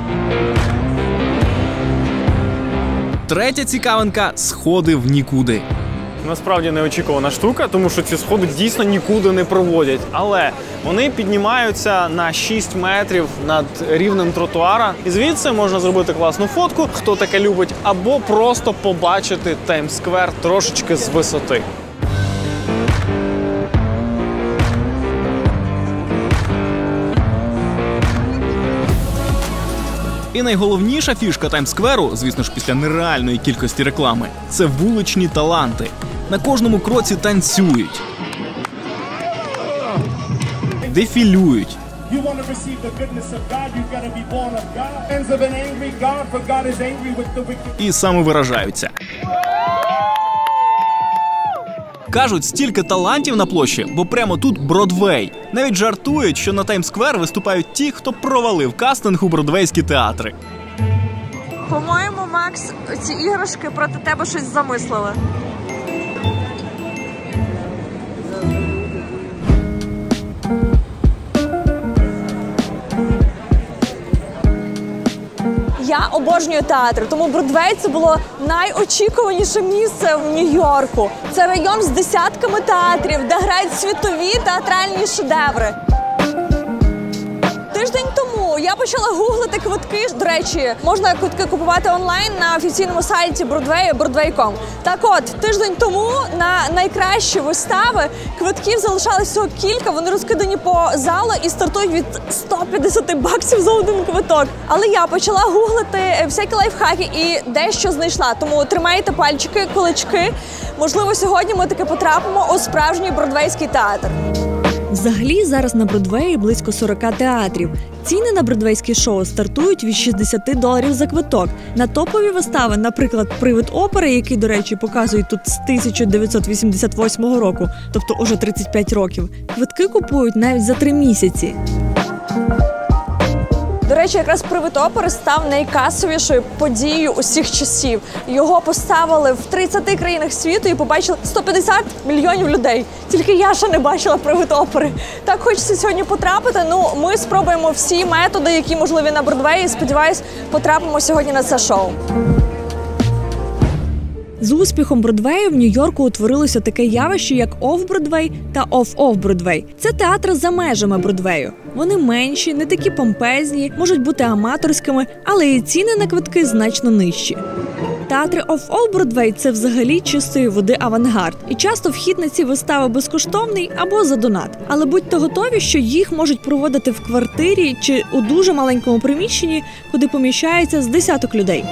Третя цікавинка – сходи в нікуди.
Насправді неочікувана штука, тому що ці сходи дійсно нікуди не проводять. Але вони піднімаються на 6 метрів над рівнем тротуара. І звідси можна зробити класну фотку, хто таке любить, або просто побачити Таймс-сквер трошечки з висоти.
І найголовніша фішка Таймс-скверу, звісно ж після нереальної кількості реклами, це вуличні таланти. На кожному кроці танцюють, дефілюють і самовиражаються. Кажуть, стільки талантів на площі, бо прямо тут Бродвей. Навіть жартують, що на Таймс-сквер виступають ті, хто провалив кастинг у бродвейські театри.
По-моєму, Макс, ці іграшки проти тебе щось замислили. Я обожнюю театр, тому Бродвей – це було найочікуваніше місце в Нью-Йорку. Це район з десятками театрів, де грають світові театральні шедеври. Тиждень тому я почала гуглити квитки. До речі, можна квитки купувати онлайн на офіційному сайті Бродвею Broadway.com. Так от, тиждень тому на найкращі вистави квитків залишалось всього кілька, вони розкидані по залу і стартують від $150 за один квиток. Але я почала гуглити всякі лайфхаки і дещо знайшла. Тому тримайте пальчики, кулачки. Можливо, сьогодні ми таки потрапимо у справжній бродвейський театр.
Взагалі, зараз на Бродвеї близько 40 театрів. Ціни на бродвейські шоу стартують від $60 за квиток. На топові вистави, наприклад, «Привид опери», який, до речі, показують тут з 1988 року, тобто уже 35 років, квитки купують навіть за 3 місяці.
До До речі, якраз «Привид опери» став найкасовішою подією усіх часів. Його поставили в 30 країнах світу і побачили 150 мільйонів людей. Тільки я ще не бачила «Привид опери». Так хочеться сьогодні потрапити. Ну, ми спробуємо всі методи, які можливі на Бродвеї. Сподіваюсь, потрапимо сьогодні на це шоу.
З успіхом Бродвею в Нью-Йорку утворилося таке явище, як Оф-Бродвей та Оф-Оф-Бродвей. Це театри за межами Бродвею. Вони менші, не такі помпезні, можуть бути аматорськими, але і ціни на квитки значно нижчі. Театри Оф-Оф-Бродвей – це взагалі чистої води авангард. І часто вхід на ці вистави безкоштовний або за донат. Але будьте готові, що їх можуть проводити в квартирі чи у дуже маленькому приміщенні, куди поміщається з десяток людей.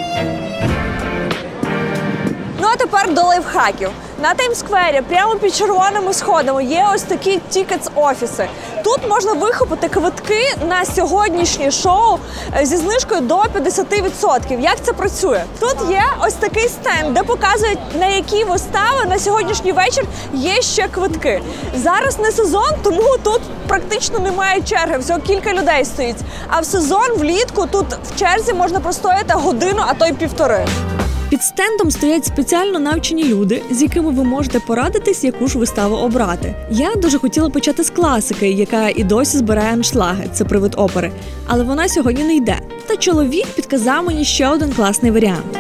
Ну а тепер до лайфхаків. На Таймс-сквері, прямо під червоними сходами, є ось такі тікетс-офіси. Тут можна вихопити квитки на сьогоднішнє шоу зі знижкою до 50%. Як це працює? Тут є ось такий стенд, де показують, на які вистави на сьогоднішній вечір є ще квитки. Зараз не сезон, тому тут практично немає черги, всього кілька людей стоїть. А в сезон, влітку, тут в черзі можна простояти годину, а то й півтори.
Під стендом стоять спеціально навчені люди, з якими ви можете порадитись, яку ж виставу обрати. Я дуже хотіла почати з класики, яка і досі збирає аншлаги – це «Привид опери». Але вона сьогодні не йде. Та чоловік підказав мені ще один класний варіант.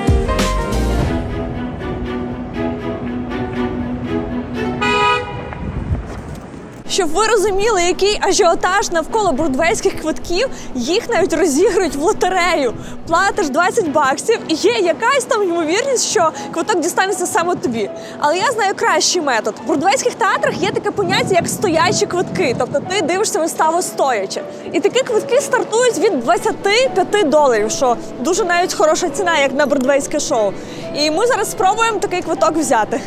Щоб ви розуміли, який ажіотаж навколо бродвейських квитків, їх навіть розігрують в лотерею. Платиш $20 і є якась там ймовірність, що квиток дістанеться саме тобі. Але я знаю кращий метод. В бродвейських театрах є таке поняття, як стоячі квитки. Тобто ти дивишся виставу стоячи. І такі квитки стартують від $25, що дуже навіть хороша ціна, як на бродвейське шоу. І ми зараз спробуємо такий квиток взяти.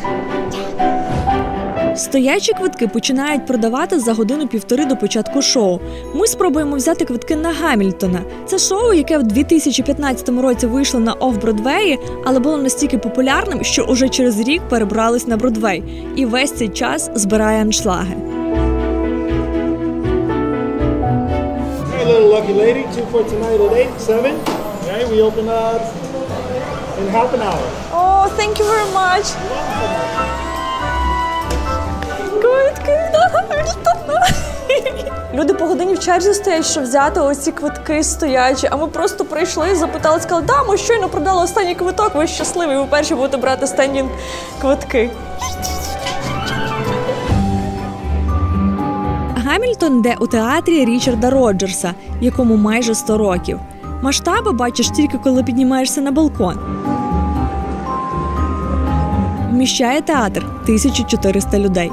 Стоячі квитки починають продавати за годину-півтори до початку шоу. Ми спробуємо взяти квитки на Гамільтона. Це шоу, яке в 2015 році вийшло на Оф-Бродвеї, але було настільки популярним, що уже через рік перебрались на Бродвей. І весь цей час збирає аншлаги.
Hey, little lucky lady, 2 for tonight at 8, 7. Okay, we open up in half an hour.
Oh, thank you very much. Люди по годині в черзі стоять, щоб взяти оці квитки стоячі, а ми просто прийшли і запитали, сказали, да, ми щойно продали останній квиток, ви щасливі, ви перші будете брати стендінг квитки.
Гамільтон йде у театрі Річарда Роджерса, якому майже 100 років. Масштаби бачиш тільки, коли піднімаєшся на балкон. Вміщає театр 1400 людей.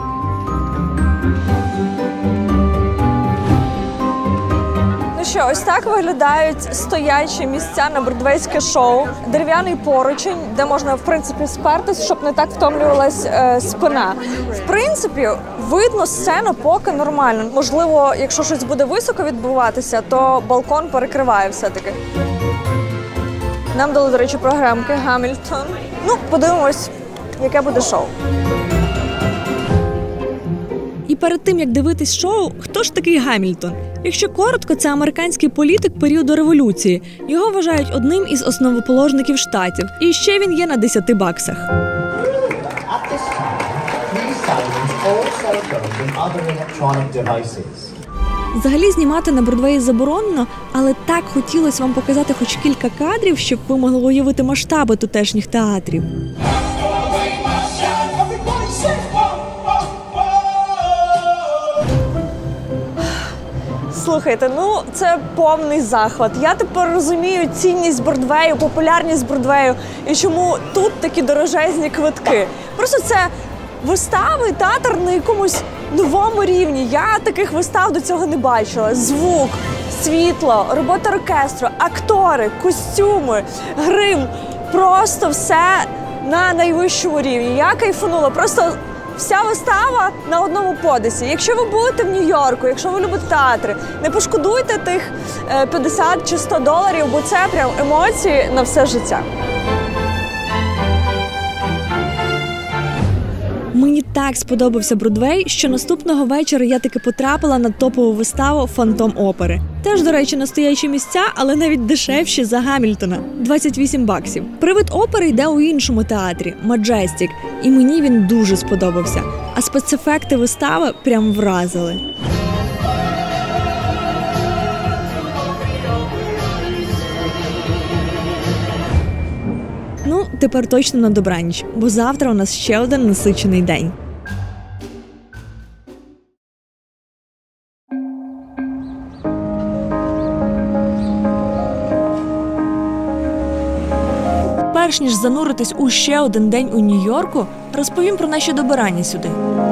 Ну що, ось так виглядають стоячі місця на бродвейське шоу. Дерев'яний поручень, де можна, в принципі, спертись, щоб не так втомлювалась спина. В принципі, видно сцену поки нормально. Можливо, якщо щось буде високо відбуватися, то балкон перекриває все-таки. Нам дали, до речі, програмки «Гамільтон». Ну, подивимось, яке буде шоу.
І перед тим, як дивитись шоу, хто ж такий Гамільтон? Якщо коротко, це американський політик періоду революції. Його вважають одним із основоположників штатів. І ще він є на $10. Взагалі знімати на Бродвеї заборонено, але так хотілося вам показати хоч кілька кадрів, щоб ви могли уявити масштаби тутешніх театрів.
Слухайте, ну це повний захват. Я тепер розумію цінність Бродвею, популярність Бродвею і чому тут такі дорожезні квитки. Просто це вистави, театр на якомусь новому рівні. Я таких вистав до цього не бачила. Звук, світло, робота оркестру, актори, костюми, грим. Просто все на найвищому рівні. Я кайфанула. Просто вся вистава на одному подисі. Якщо ви будете в Нью-Йорку, якщо ви любите театри, не пошкодуйте тих 50 чи $100, бо це прям емоції на все життя.
Мені так сподобався Бродвей, що наступного вечора я таки потрапила на топову виставу «Фантом опери». Теж, до речі, настоящі місця, але навіть дешевші за Гамільтона – $28. Привид опери йде у іншому театрі – Маджестік, і мені він дуже сподобався. А спецефекти вистави прям вразили. Ну, тепер точно на добраніч, бо завтра у нас ще один насичений день. Перш ніж зануритись у ще один день у Нью-Йорку, розповім про наші добирання сюди.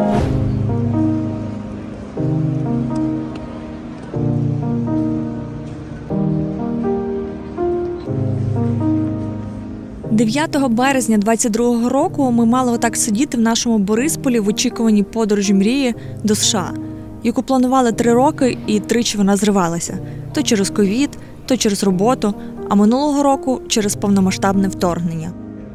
«9 березня 22-го року ми мали отак сидіти в нашому Борисполі в очікуванні подорожі мрії до США, яку планували 3 роки і тричі вона зривалася. То через ковід, то через роботу, а минулого року через повномасштабне вторгнення.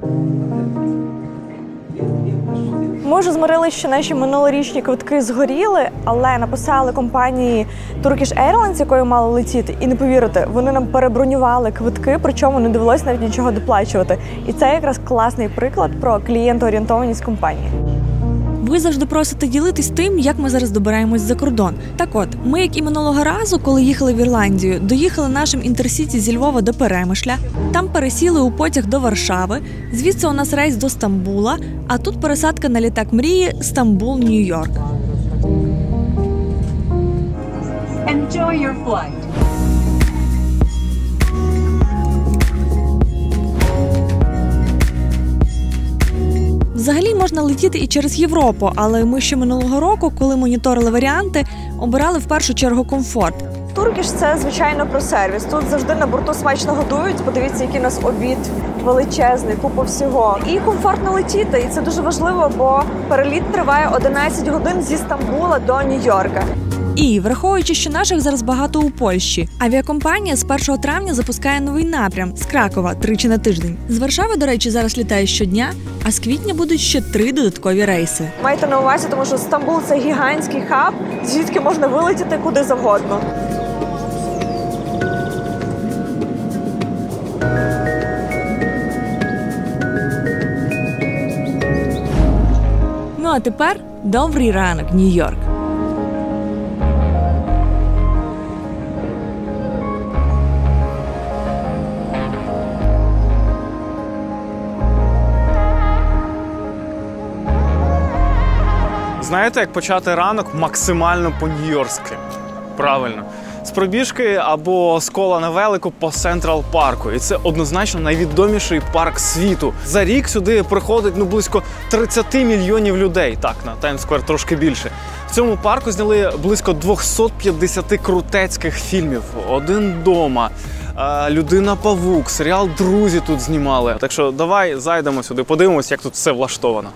Ми вже змирилися, що наші минулорічні квитки згоріли, але написали компанії Turkish Airlines, якою мали летіти, і не повірите, вони нам перебронювали квитки, причому не довелося навіть нічого доплачувати. І це якраз класний приклад про клієнтоорієнтованість компанії.
Ви завжди просите ділитись тим, як ми зараз добираємось за кордон. Так от, ми, як і минулого разу, коли їхали в Ірландію, доїхали нашим інтерсіті зі Львова до Перемишля, там пересіли у потяг до Варшави, звідси у нас рейс до Стамбула, а тут пересадка на літак мрії Стамбул-Нью-Йорк.
Enjoy your flight.
Взагалі можна летіти і через Європу, але ми ще минулого року, коли моніторили варіанти, обирали в першу чергу комфорт.
Turkish – це, звичайно, про сервіс. Тут завжди на борту смачно годують. Подивіться, який у нас обід величезний, купа всього. І комфортно летіти. І це дуже важливо, бо переліт триває 11 годин зі Стамбула до Нью-Йорка.
І, враховуючи, що наших зараз багато у Польщі, авіакомпанія з 1 травня запускає новий напрям з Кракова тричі на тиждень. З Варшави, до речі, зараз літає щодня, а з квітня будуть ще 3 додаткові рейси.
Майте на увазі, тому що Стамбул – це гігантський хаб, звідки можна вилетіти куди завгодно.
Ну а тепер добрий ранок, Нью-Йорк!
Знаєте, як почати ранок максимально по-нью-йоркськи? Правильно. З пробіжки або з кола на велику по Централ Парку. І це однозначно найвідоміший парк світу. За рік сюди приходить близько 30 мільйонів людей. Так, на Таймс-сквер трошки більше. В цьому парку зняли близько 250 крутецьких фільмів. «Один дома», «Людина-павук», серіал «Друзі» тут знімали. Так що давай зайдемо сюди, подивимось, як тут все влаштовано.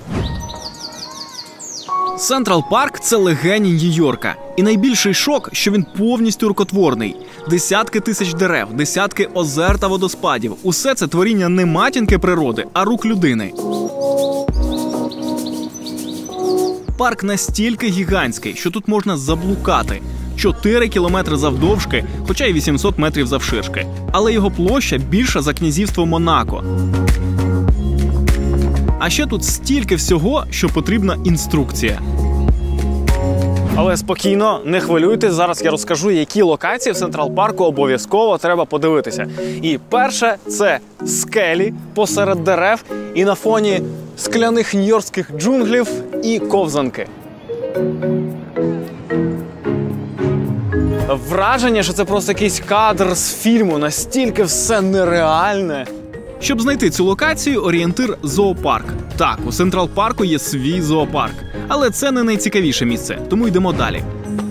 Централ Парк – це легені Нью-Йорка. І найбільший шок, що він повністю рукотворний. Десятки тисяч дерев, десятки озер та водоспадів. Усе це творіння не матінки природи, а рук людини. Парк настільки гігантський, що тут можна заблукати. 4 кілометри завдовжки, хоча й 800 метрів завширшки. Але його площа більша за князівство Монако. А ще тут стільки всього, що потрібна інструкція.
Але спокійно, не хвилюйтесь, зараз я розкажу, які локації в Централ Парку обов'язково треба подивитися. І перше – це скелі посеред дерев і на фоні скляних нью-йоркських джунглів і ковзанки. Враження, що це просто якийсь кадр з фільму, настільки все нереальне.
Щоб знайти цю локацію, орієнтир – зоопарк. Так, у Централ Парку є свій зоопарк. Але це не найцікавіше місце, тому йдемо далі.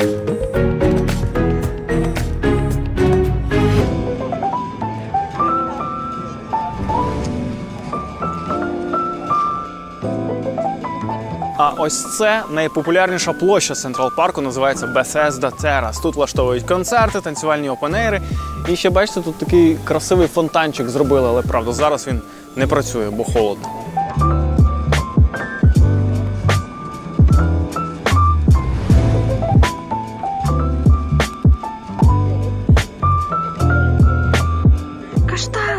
А ось це найпопулярніша площа Централ Парку, називається Bethesda Terrace. Тут влаштовують концерти, танцювальні опенейри. І ще, бачите, тут такий красивий фонтанчик зробили, але, правда, зараз він не працює, бо холодно.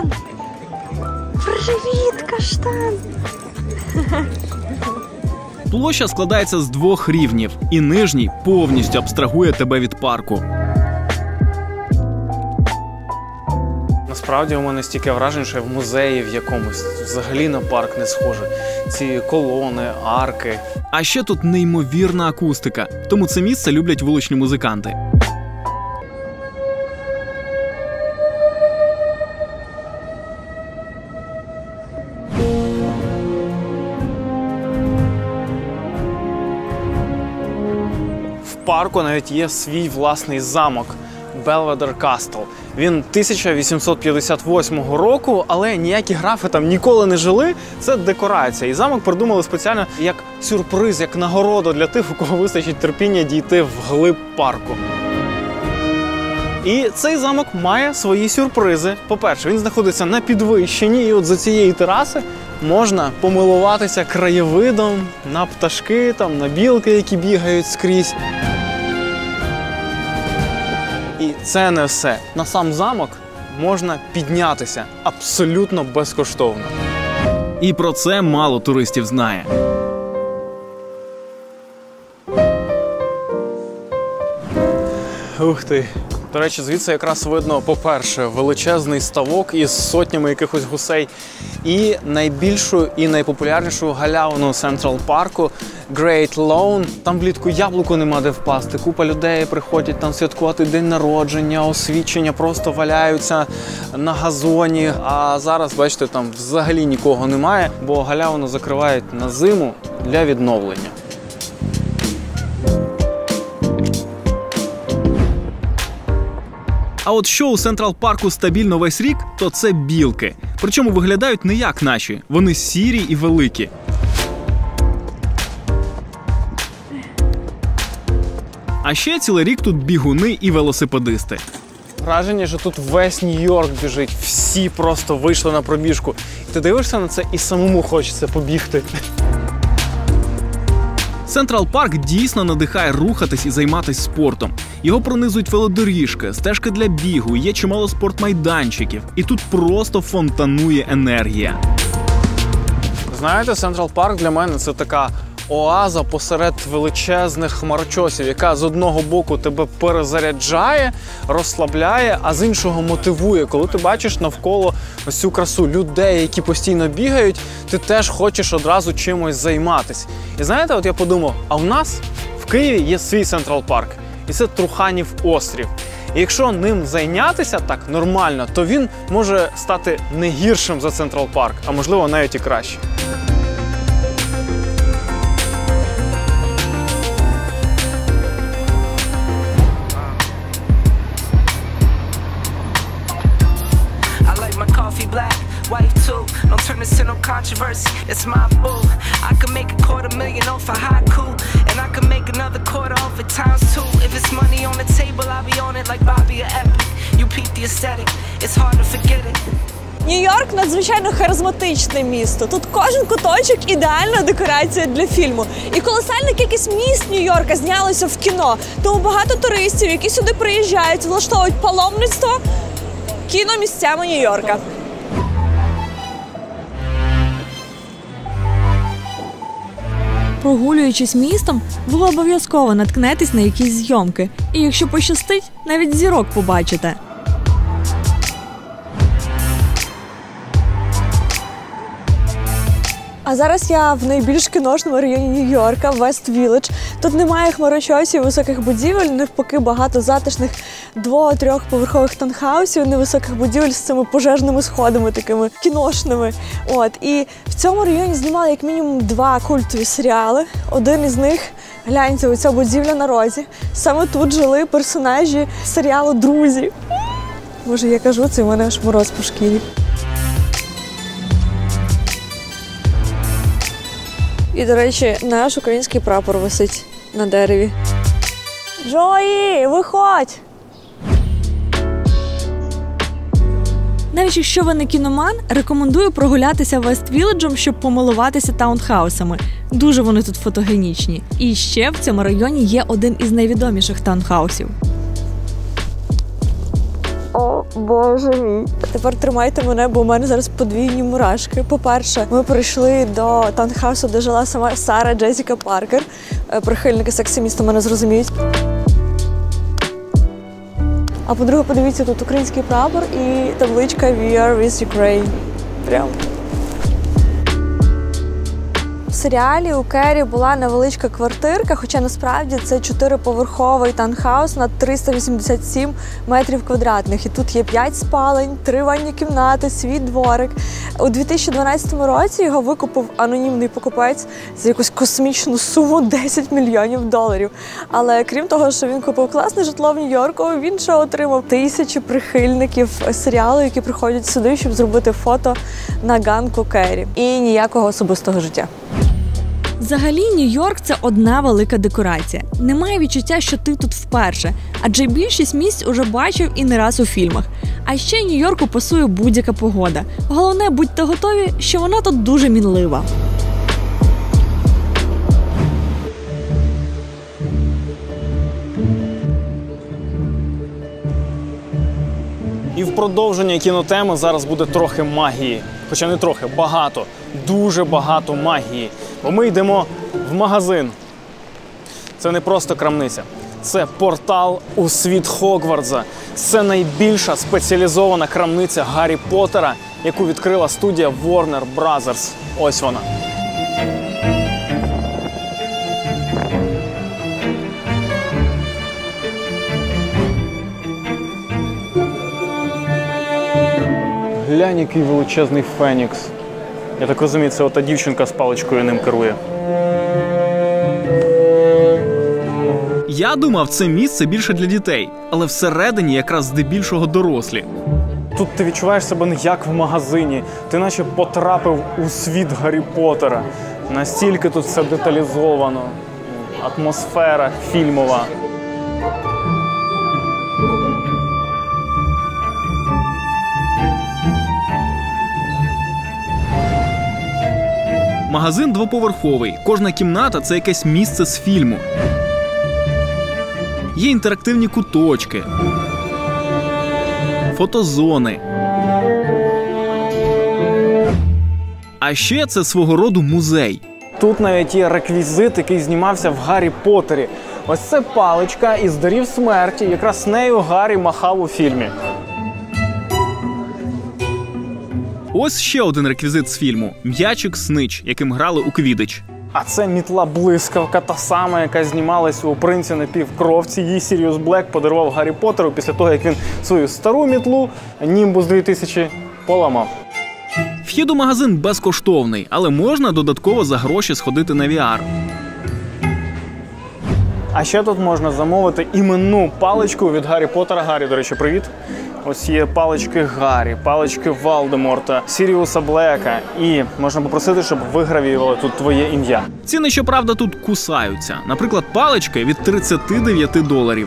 Привіт, каштан!
Площа складається з 2 рівнів, і нижній повністю абстрагує тебе від парку.
Насправді у мене стільки вражень, що я в музеї в якомусь. Взагалі на парк не схоже. Ці колони, арки.
А ще тут неймовірна акустика, тому це місце люблять вуличні музиканти.
В парку навіть є свій власний замок – Belvedere Castle. Він 1858 року, але ніякі графи там ніколи не жили. Це декорація. І замок придумали спеціально як сюрприз, як нагороду для тих, у кого вистачить терпіння дійти вглиб парку. І цей замок має свої сюрпризи. По-перше, він знаходиться на підвищенні, і от за цієї тераси можна помилуватися краєвидом на пташки, там, на білки, які бігають скрізь. І це не все. На сам замок можна піднятися абсолютно безкоштовно.
І про це мало туристів знає.
Ух ти! До речі, звідси якраз видно, по-перше, величезний ставок із сотнями якихось гусей. І найбільшу і найпопулярнішу галявину Централ Парку – Great Lawn. Там влітку яблуку нема де впасти. Купа людей приходять там святкувати день народження, освідчення, просто валяються на газоні. А зараз, бачите, там взагалі нікого немає, бо галявину закривають на зиму для відновлення.
А от що у Централ Парку стабільно весь рік, то це білки. Причому виглядають не як наші, вони сірі і великі. А ще цілий рік тут бігуни і велосипедисти.
Враження, що тут весь Нью-Йорк біжить, всі просто вийшли на пробіжку. І ти дивишся на це і самому хочеться побігти.
Централ Парк дійсно надихає рухатись і займатися спортом. Його пронизують велодоріжки, стежки для бігу, є чимало спортмайданчиків. І тут просто фонтанує енергія.
Знаєте, Централ Парк для мене це така оаза посеред величезних хмарочосів, яка з одного боку тебе перезаряджає, розслабляє, а з іншого мотивує. Коли ти бачиш навколо ось цю красу людей, які постійно бігають, ти теж хочеш одразу чимось займатися. І знаєте, от я подумав, а в нас в Києві є свій Централ Парк, і це Труханів острів. І якщо ним зайнятися так нормально, то він може стати не гіршим за Централ Парк, а можливо навіть і краще.
Black, white too, don't turn this to no controversy, it's my boo. I can make $250,000 off a haiku, and I can make another quarter off it times 2. If it's money on the table, I'll be on it like Bobby or Epic. You peep the aesthetic, it's hard to forget it.
Нью-Йорк – надзвичайно харизматичне місто. Тут кожен куточок – ідеальна декорація для фільму. І колосальна кількість міст Нью-Йорка знялося в кіно. Тому багато туристів, які сюди приїжджають, влаштовують паломництво кіномісцями Нью-Йорка.
Прогулюючись містом, ви обов'язково наткнетесь на якісь зйомки. І якщо пощастить, навіть зірок побачите.
А зараз я в найбільш кіношному районі Нью-Йорка, Вест-Вілледж. Тут немає хмарочосів, високих будівель, навпаки багато затишних 2-3-поверхових таунхаусів, невисоких будівель з цими пожежними сходами, такими кіношними. І в цьому районі знімали як мінімум 2 культові серіали. Один із них, гляньте, оця будівля на розі. Саме тут жили персонажі серіалу «Друзі». Боже, я кажу, це в мене аж мороз по шкірі. І, до речі, наш український прапор висить на дереві. Джої, виходь!
Навіть якщо ви не кіноман, рекомендую прогулятися Вест-Вілледжем, щоб помилуватися таунхаусами. Дуже вони тут фотогенічні. І ще в цьому районі є один із найвідоміших таунхаусів.
О Боже мій. Тепер тримайте мене, бо у мене зараз подвійні мурашки. По-перше, ми прийшли до таунхаусу, де жила сама Сара Джесіка Паркер. Прихильники сексі-міста мене зрозуміють. А по-друге, подивіться, тут український прапор і табличка «We are with Ukraine». Прям. В серіалі у Керрі була невеличка квартирка, хоча насправді це 4-поверховий таунхаус на 387 метрів квадратних. І тут є 5 спалень, 3 ванні кімнати, свій дворик. У 2012 році його викупив анонімний покупець за якусь космічну суму $10 мільйонів. Але крім того, що він купив класне житло в Нью-Йорку, він ще отримав тисячі прихильників серіалу, які приходять сюди, щоб зробити фото на ганку Керрі. І ніякого особистого життя.
Взагалі, Нью-Йорк – це одна велика декорація. Немає відчуття, що ти тут вперше, адже більшість місць уже бачив і не раз у фільмах. А ще Нью-Йорку пасує будь-яка погода. Головне, будьте готові, що вона тут дуже мінлива.
І в продовження кінотеми зараз буде трохи магії. Хоча не трохи, багато, дуже багато магії. Бо ми йдемо в магазин. Це не просто крамниця. Це портал у світ Хогвартса. Це найбільша спеціалізована крамниця Гаррі Поттера, яку відкрила студія Warner Brothers. Ось вона. Глянь, який величезний фенікс. Я так розумію, це ота дівчинка з паличкою ним керує.
Я думав, це місце більше для дітей, але всередині якраз здебільшого дорослі.
Тут ти відчуваєш себе не як в магазині, ти наче потрапив у світ Гаррі Поттера. Настільки тут все деталізовано, атмосфера фільмова.
Магазин двоповерховий, кожна кімната – це якесь місце з фільму. Є інтерактивні куточки, фотозони. А ще це свого роду музей.
Тут навіть є реквізит, який знімався в Гаррі Поттері. Ось це паличка із дарів смерті, якраз нею Гаррі махав у фільмі.
Ось ще один реквізит з фільму – м'ячик Снич, яким грали у квідич.
А це мітла-блискавка, та сама, яка знімалась у «Принці напівкровці». Її Сіріус Блек подарував Гаррі Поттеру після того, як він свою стару мітлу Німбус 2000 поламав.
Вхід у магазин безкоштовний, але можна додатково за гроші сходити на VR.
А ще тут можна замовити іменну паличку від Гаррі Поттера. Гаррі, до речі, привіт. Ось є палички Гаррі, палички Волдеморта, Сіріуса Блека. І можна попросити, щоб вигравірували тут твоє ім'я.
Ціни, щоправда, тут кусаються. Наприклад, палички від $39.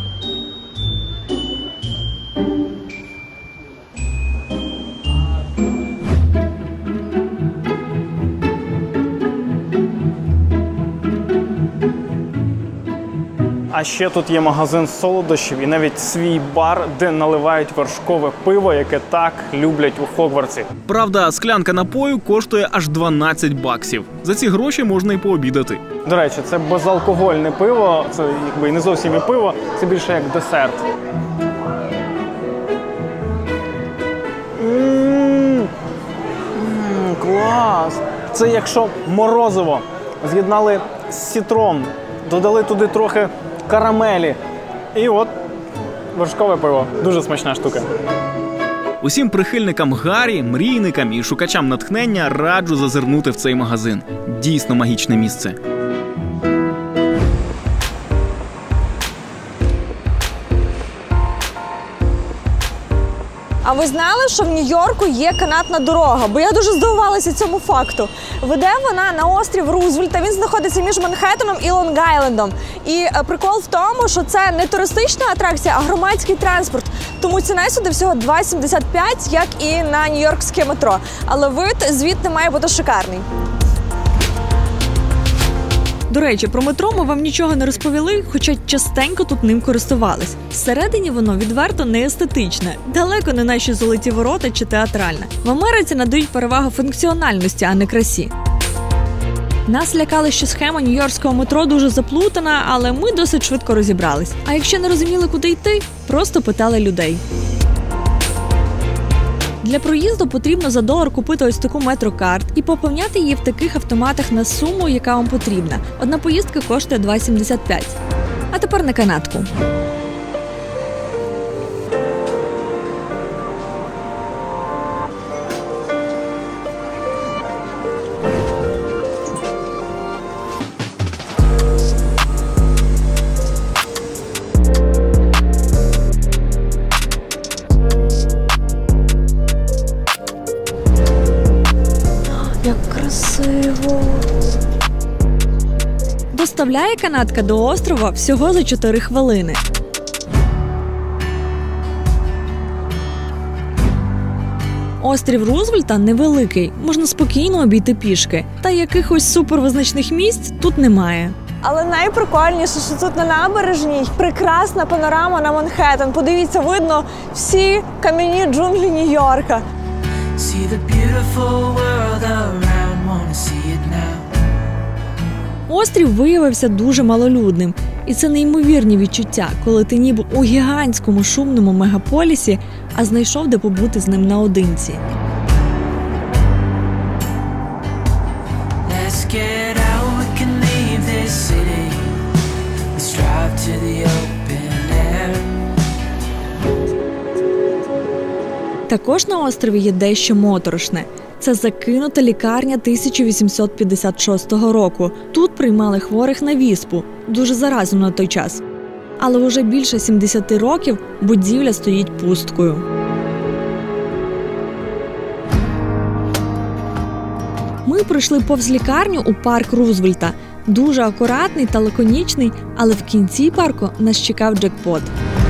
А ще тут є магазин солодощів і навіть свій бар, де наливають вершкове пиво, яке так люблять у Хогвартсі.
Правда, склянка напою коштує аж $12. За ці гроші можна і пообідати.
До речі, це безалкогольне пиво, це якби і не зовсім і пиво, це більше як десерт. Клас! Це якщо морозиво з'єднали з сітром, додали туди трохи карамелі. І от вершкове пиво. Дуже смачна штука.
Усім прихильникам Гаррі, мрійникам і шукачам натхнення раджу зазирнути в цей магазин. Дійсно магічне місце.
А ви знали, що в Нью-Йорку є канатна дорога? Бо я дуже здивувалася цьому факту. Веде вона на острів Рузвельта, він знаходиться між Манхеттеном і Лонг-Айлендом. І прикол в тому, що це не туристична атракція, а громадський транспорт. Тому ціна сюди всього $2,75, як і на нью-йоркське метро. Але вид звідти має бути шикарний.
До речі, про метро ми вам нічого не розповіли, хоча частенько тут ним користувались. Всередині воно відверто не естетичне, далеко не наші золоті ворота чи театральне. В Америці надають перевагу функціональності, а не красі. Нас лякали, що схема нью-йоркського метро дуже заплутана, але ми досить швидко розібрались. А якщо не розуміли, куди йти, просто питали людей. Для проїзду потрібно за $1 купити ось таку метрокарт і поповняти її в таких автоматах на суму, яка вам потрібна. Одна поїздка коштує $2,75. А тепер на канатку.
Як красиво!
Доставляє канатка до острова всього за 4 хвилини. Острів Рузвельта невеликий, можна спокійно обійти пішки. Та якихось супервизначних місць тут немає.
Але найприкольніше, що тут на набережній прекрасна панорама на Манхеттен. Подивіться, видно всі кам'яні джунглі Нью-Йорка.
Острів виявився дуже малолюдним. І це неймовірні відчуття, коли ти ніби у гігантському шумному мегаполісі, а знайшов, де побути з ним наодинці. Також на острові є дещо моторошне. Це закинута лікарня 1856 року. Тут приймали хворих на віспу. Дуже заразно на той час. Але вже більше 70 років будівля стоїть пусткою. Ми пройшли повз лікарню у парк Рузвельта. Дуже акуратний та лаконічний, але в кінці парку нас чекав джекпот.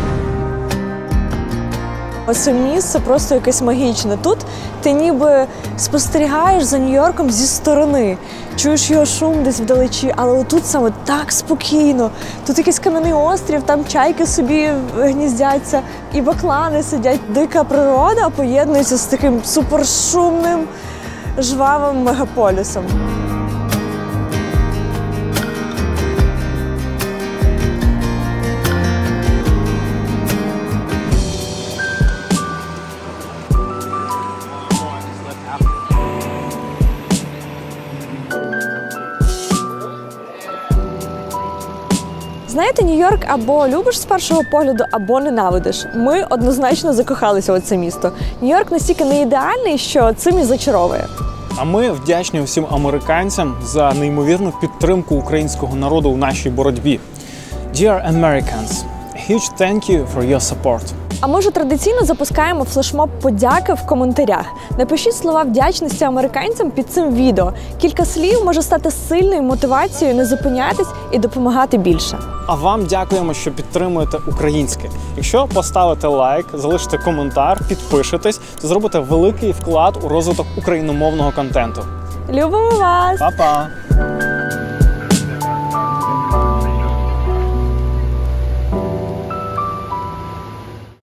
Оце місце просто якесь магічне. Тут ти ніби спостерігаєш за Нью-Йорком зі сторони. Чуєш його шум десь вдалечі, але отут саме так спокійно. Тут якийсь кам'яний острів, там чайки собі гніздяться, і баклани сидять. Дика природа поєднується з таким супершумним, жвавим мегаполісом. Знаєте, Нью-Йорк або любиш з першого погляду, або ненавидиш. Ми однозначно закохалися у це місто. Нью-Йорк настільки не ідеальний, що цим і зачаровує.
А ми вдячні всім американцям за неймовірну підтримку українського народу у нашій боротьбі. Dear Americans, a huge thank you for your support.
А ми вже традиційно запускаємо флешмоб подяки в коментарях. Напишіть слова вдячності американцям під цим відео. Кілька слів може стати сильною мотивацією не зупинятись і допомагати більше.
А вам дякуємо, що підтримуєте українське. Якщо поставите лайк, залишите коментар, підпишетесь, то зробите великий вклад у розвиток україномовного контенту.
Любимо вас!
Па-па!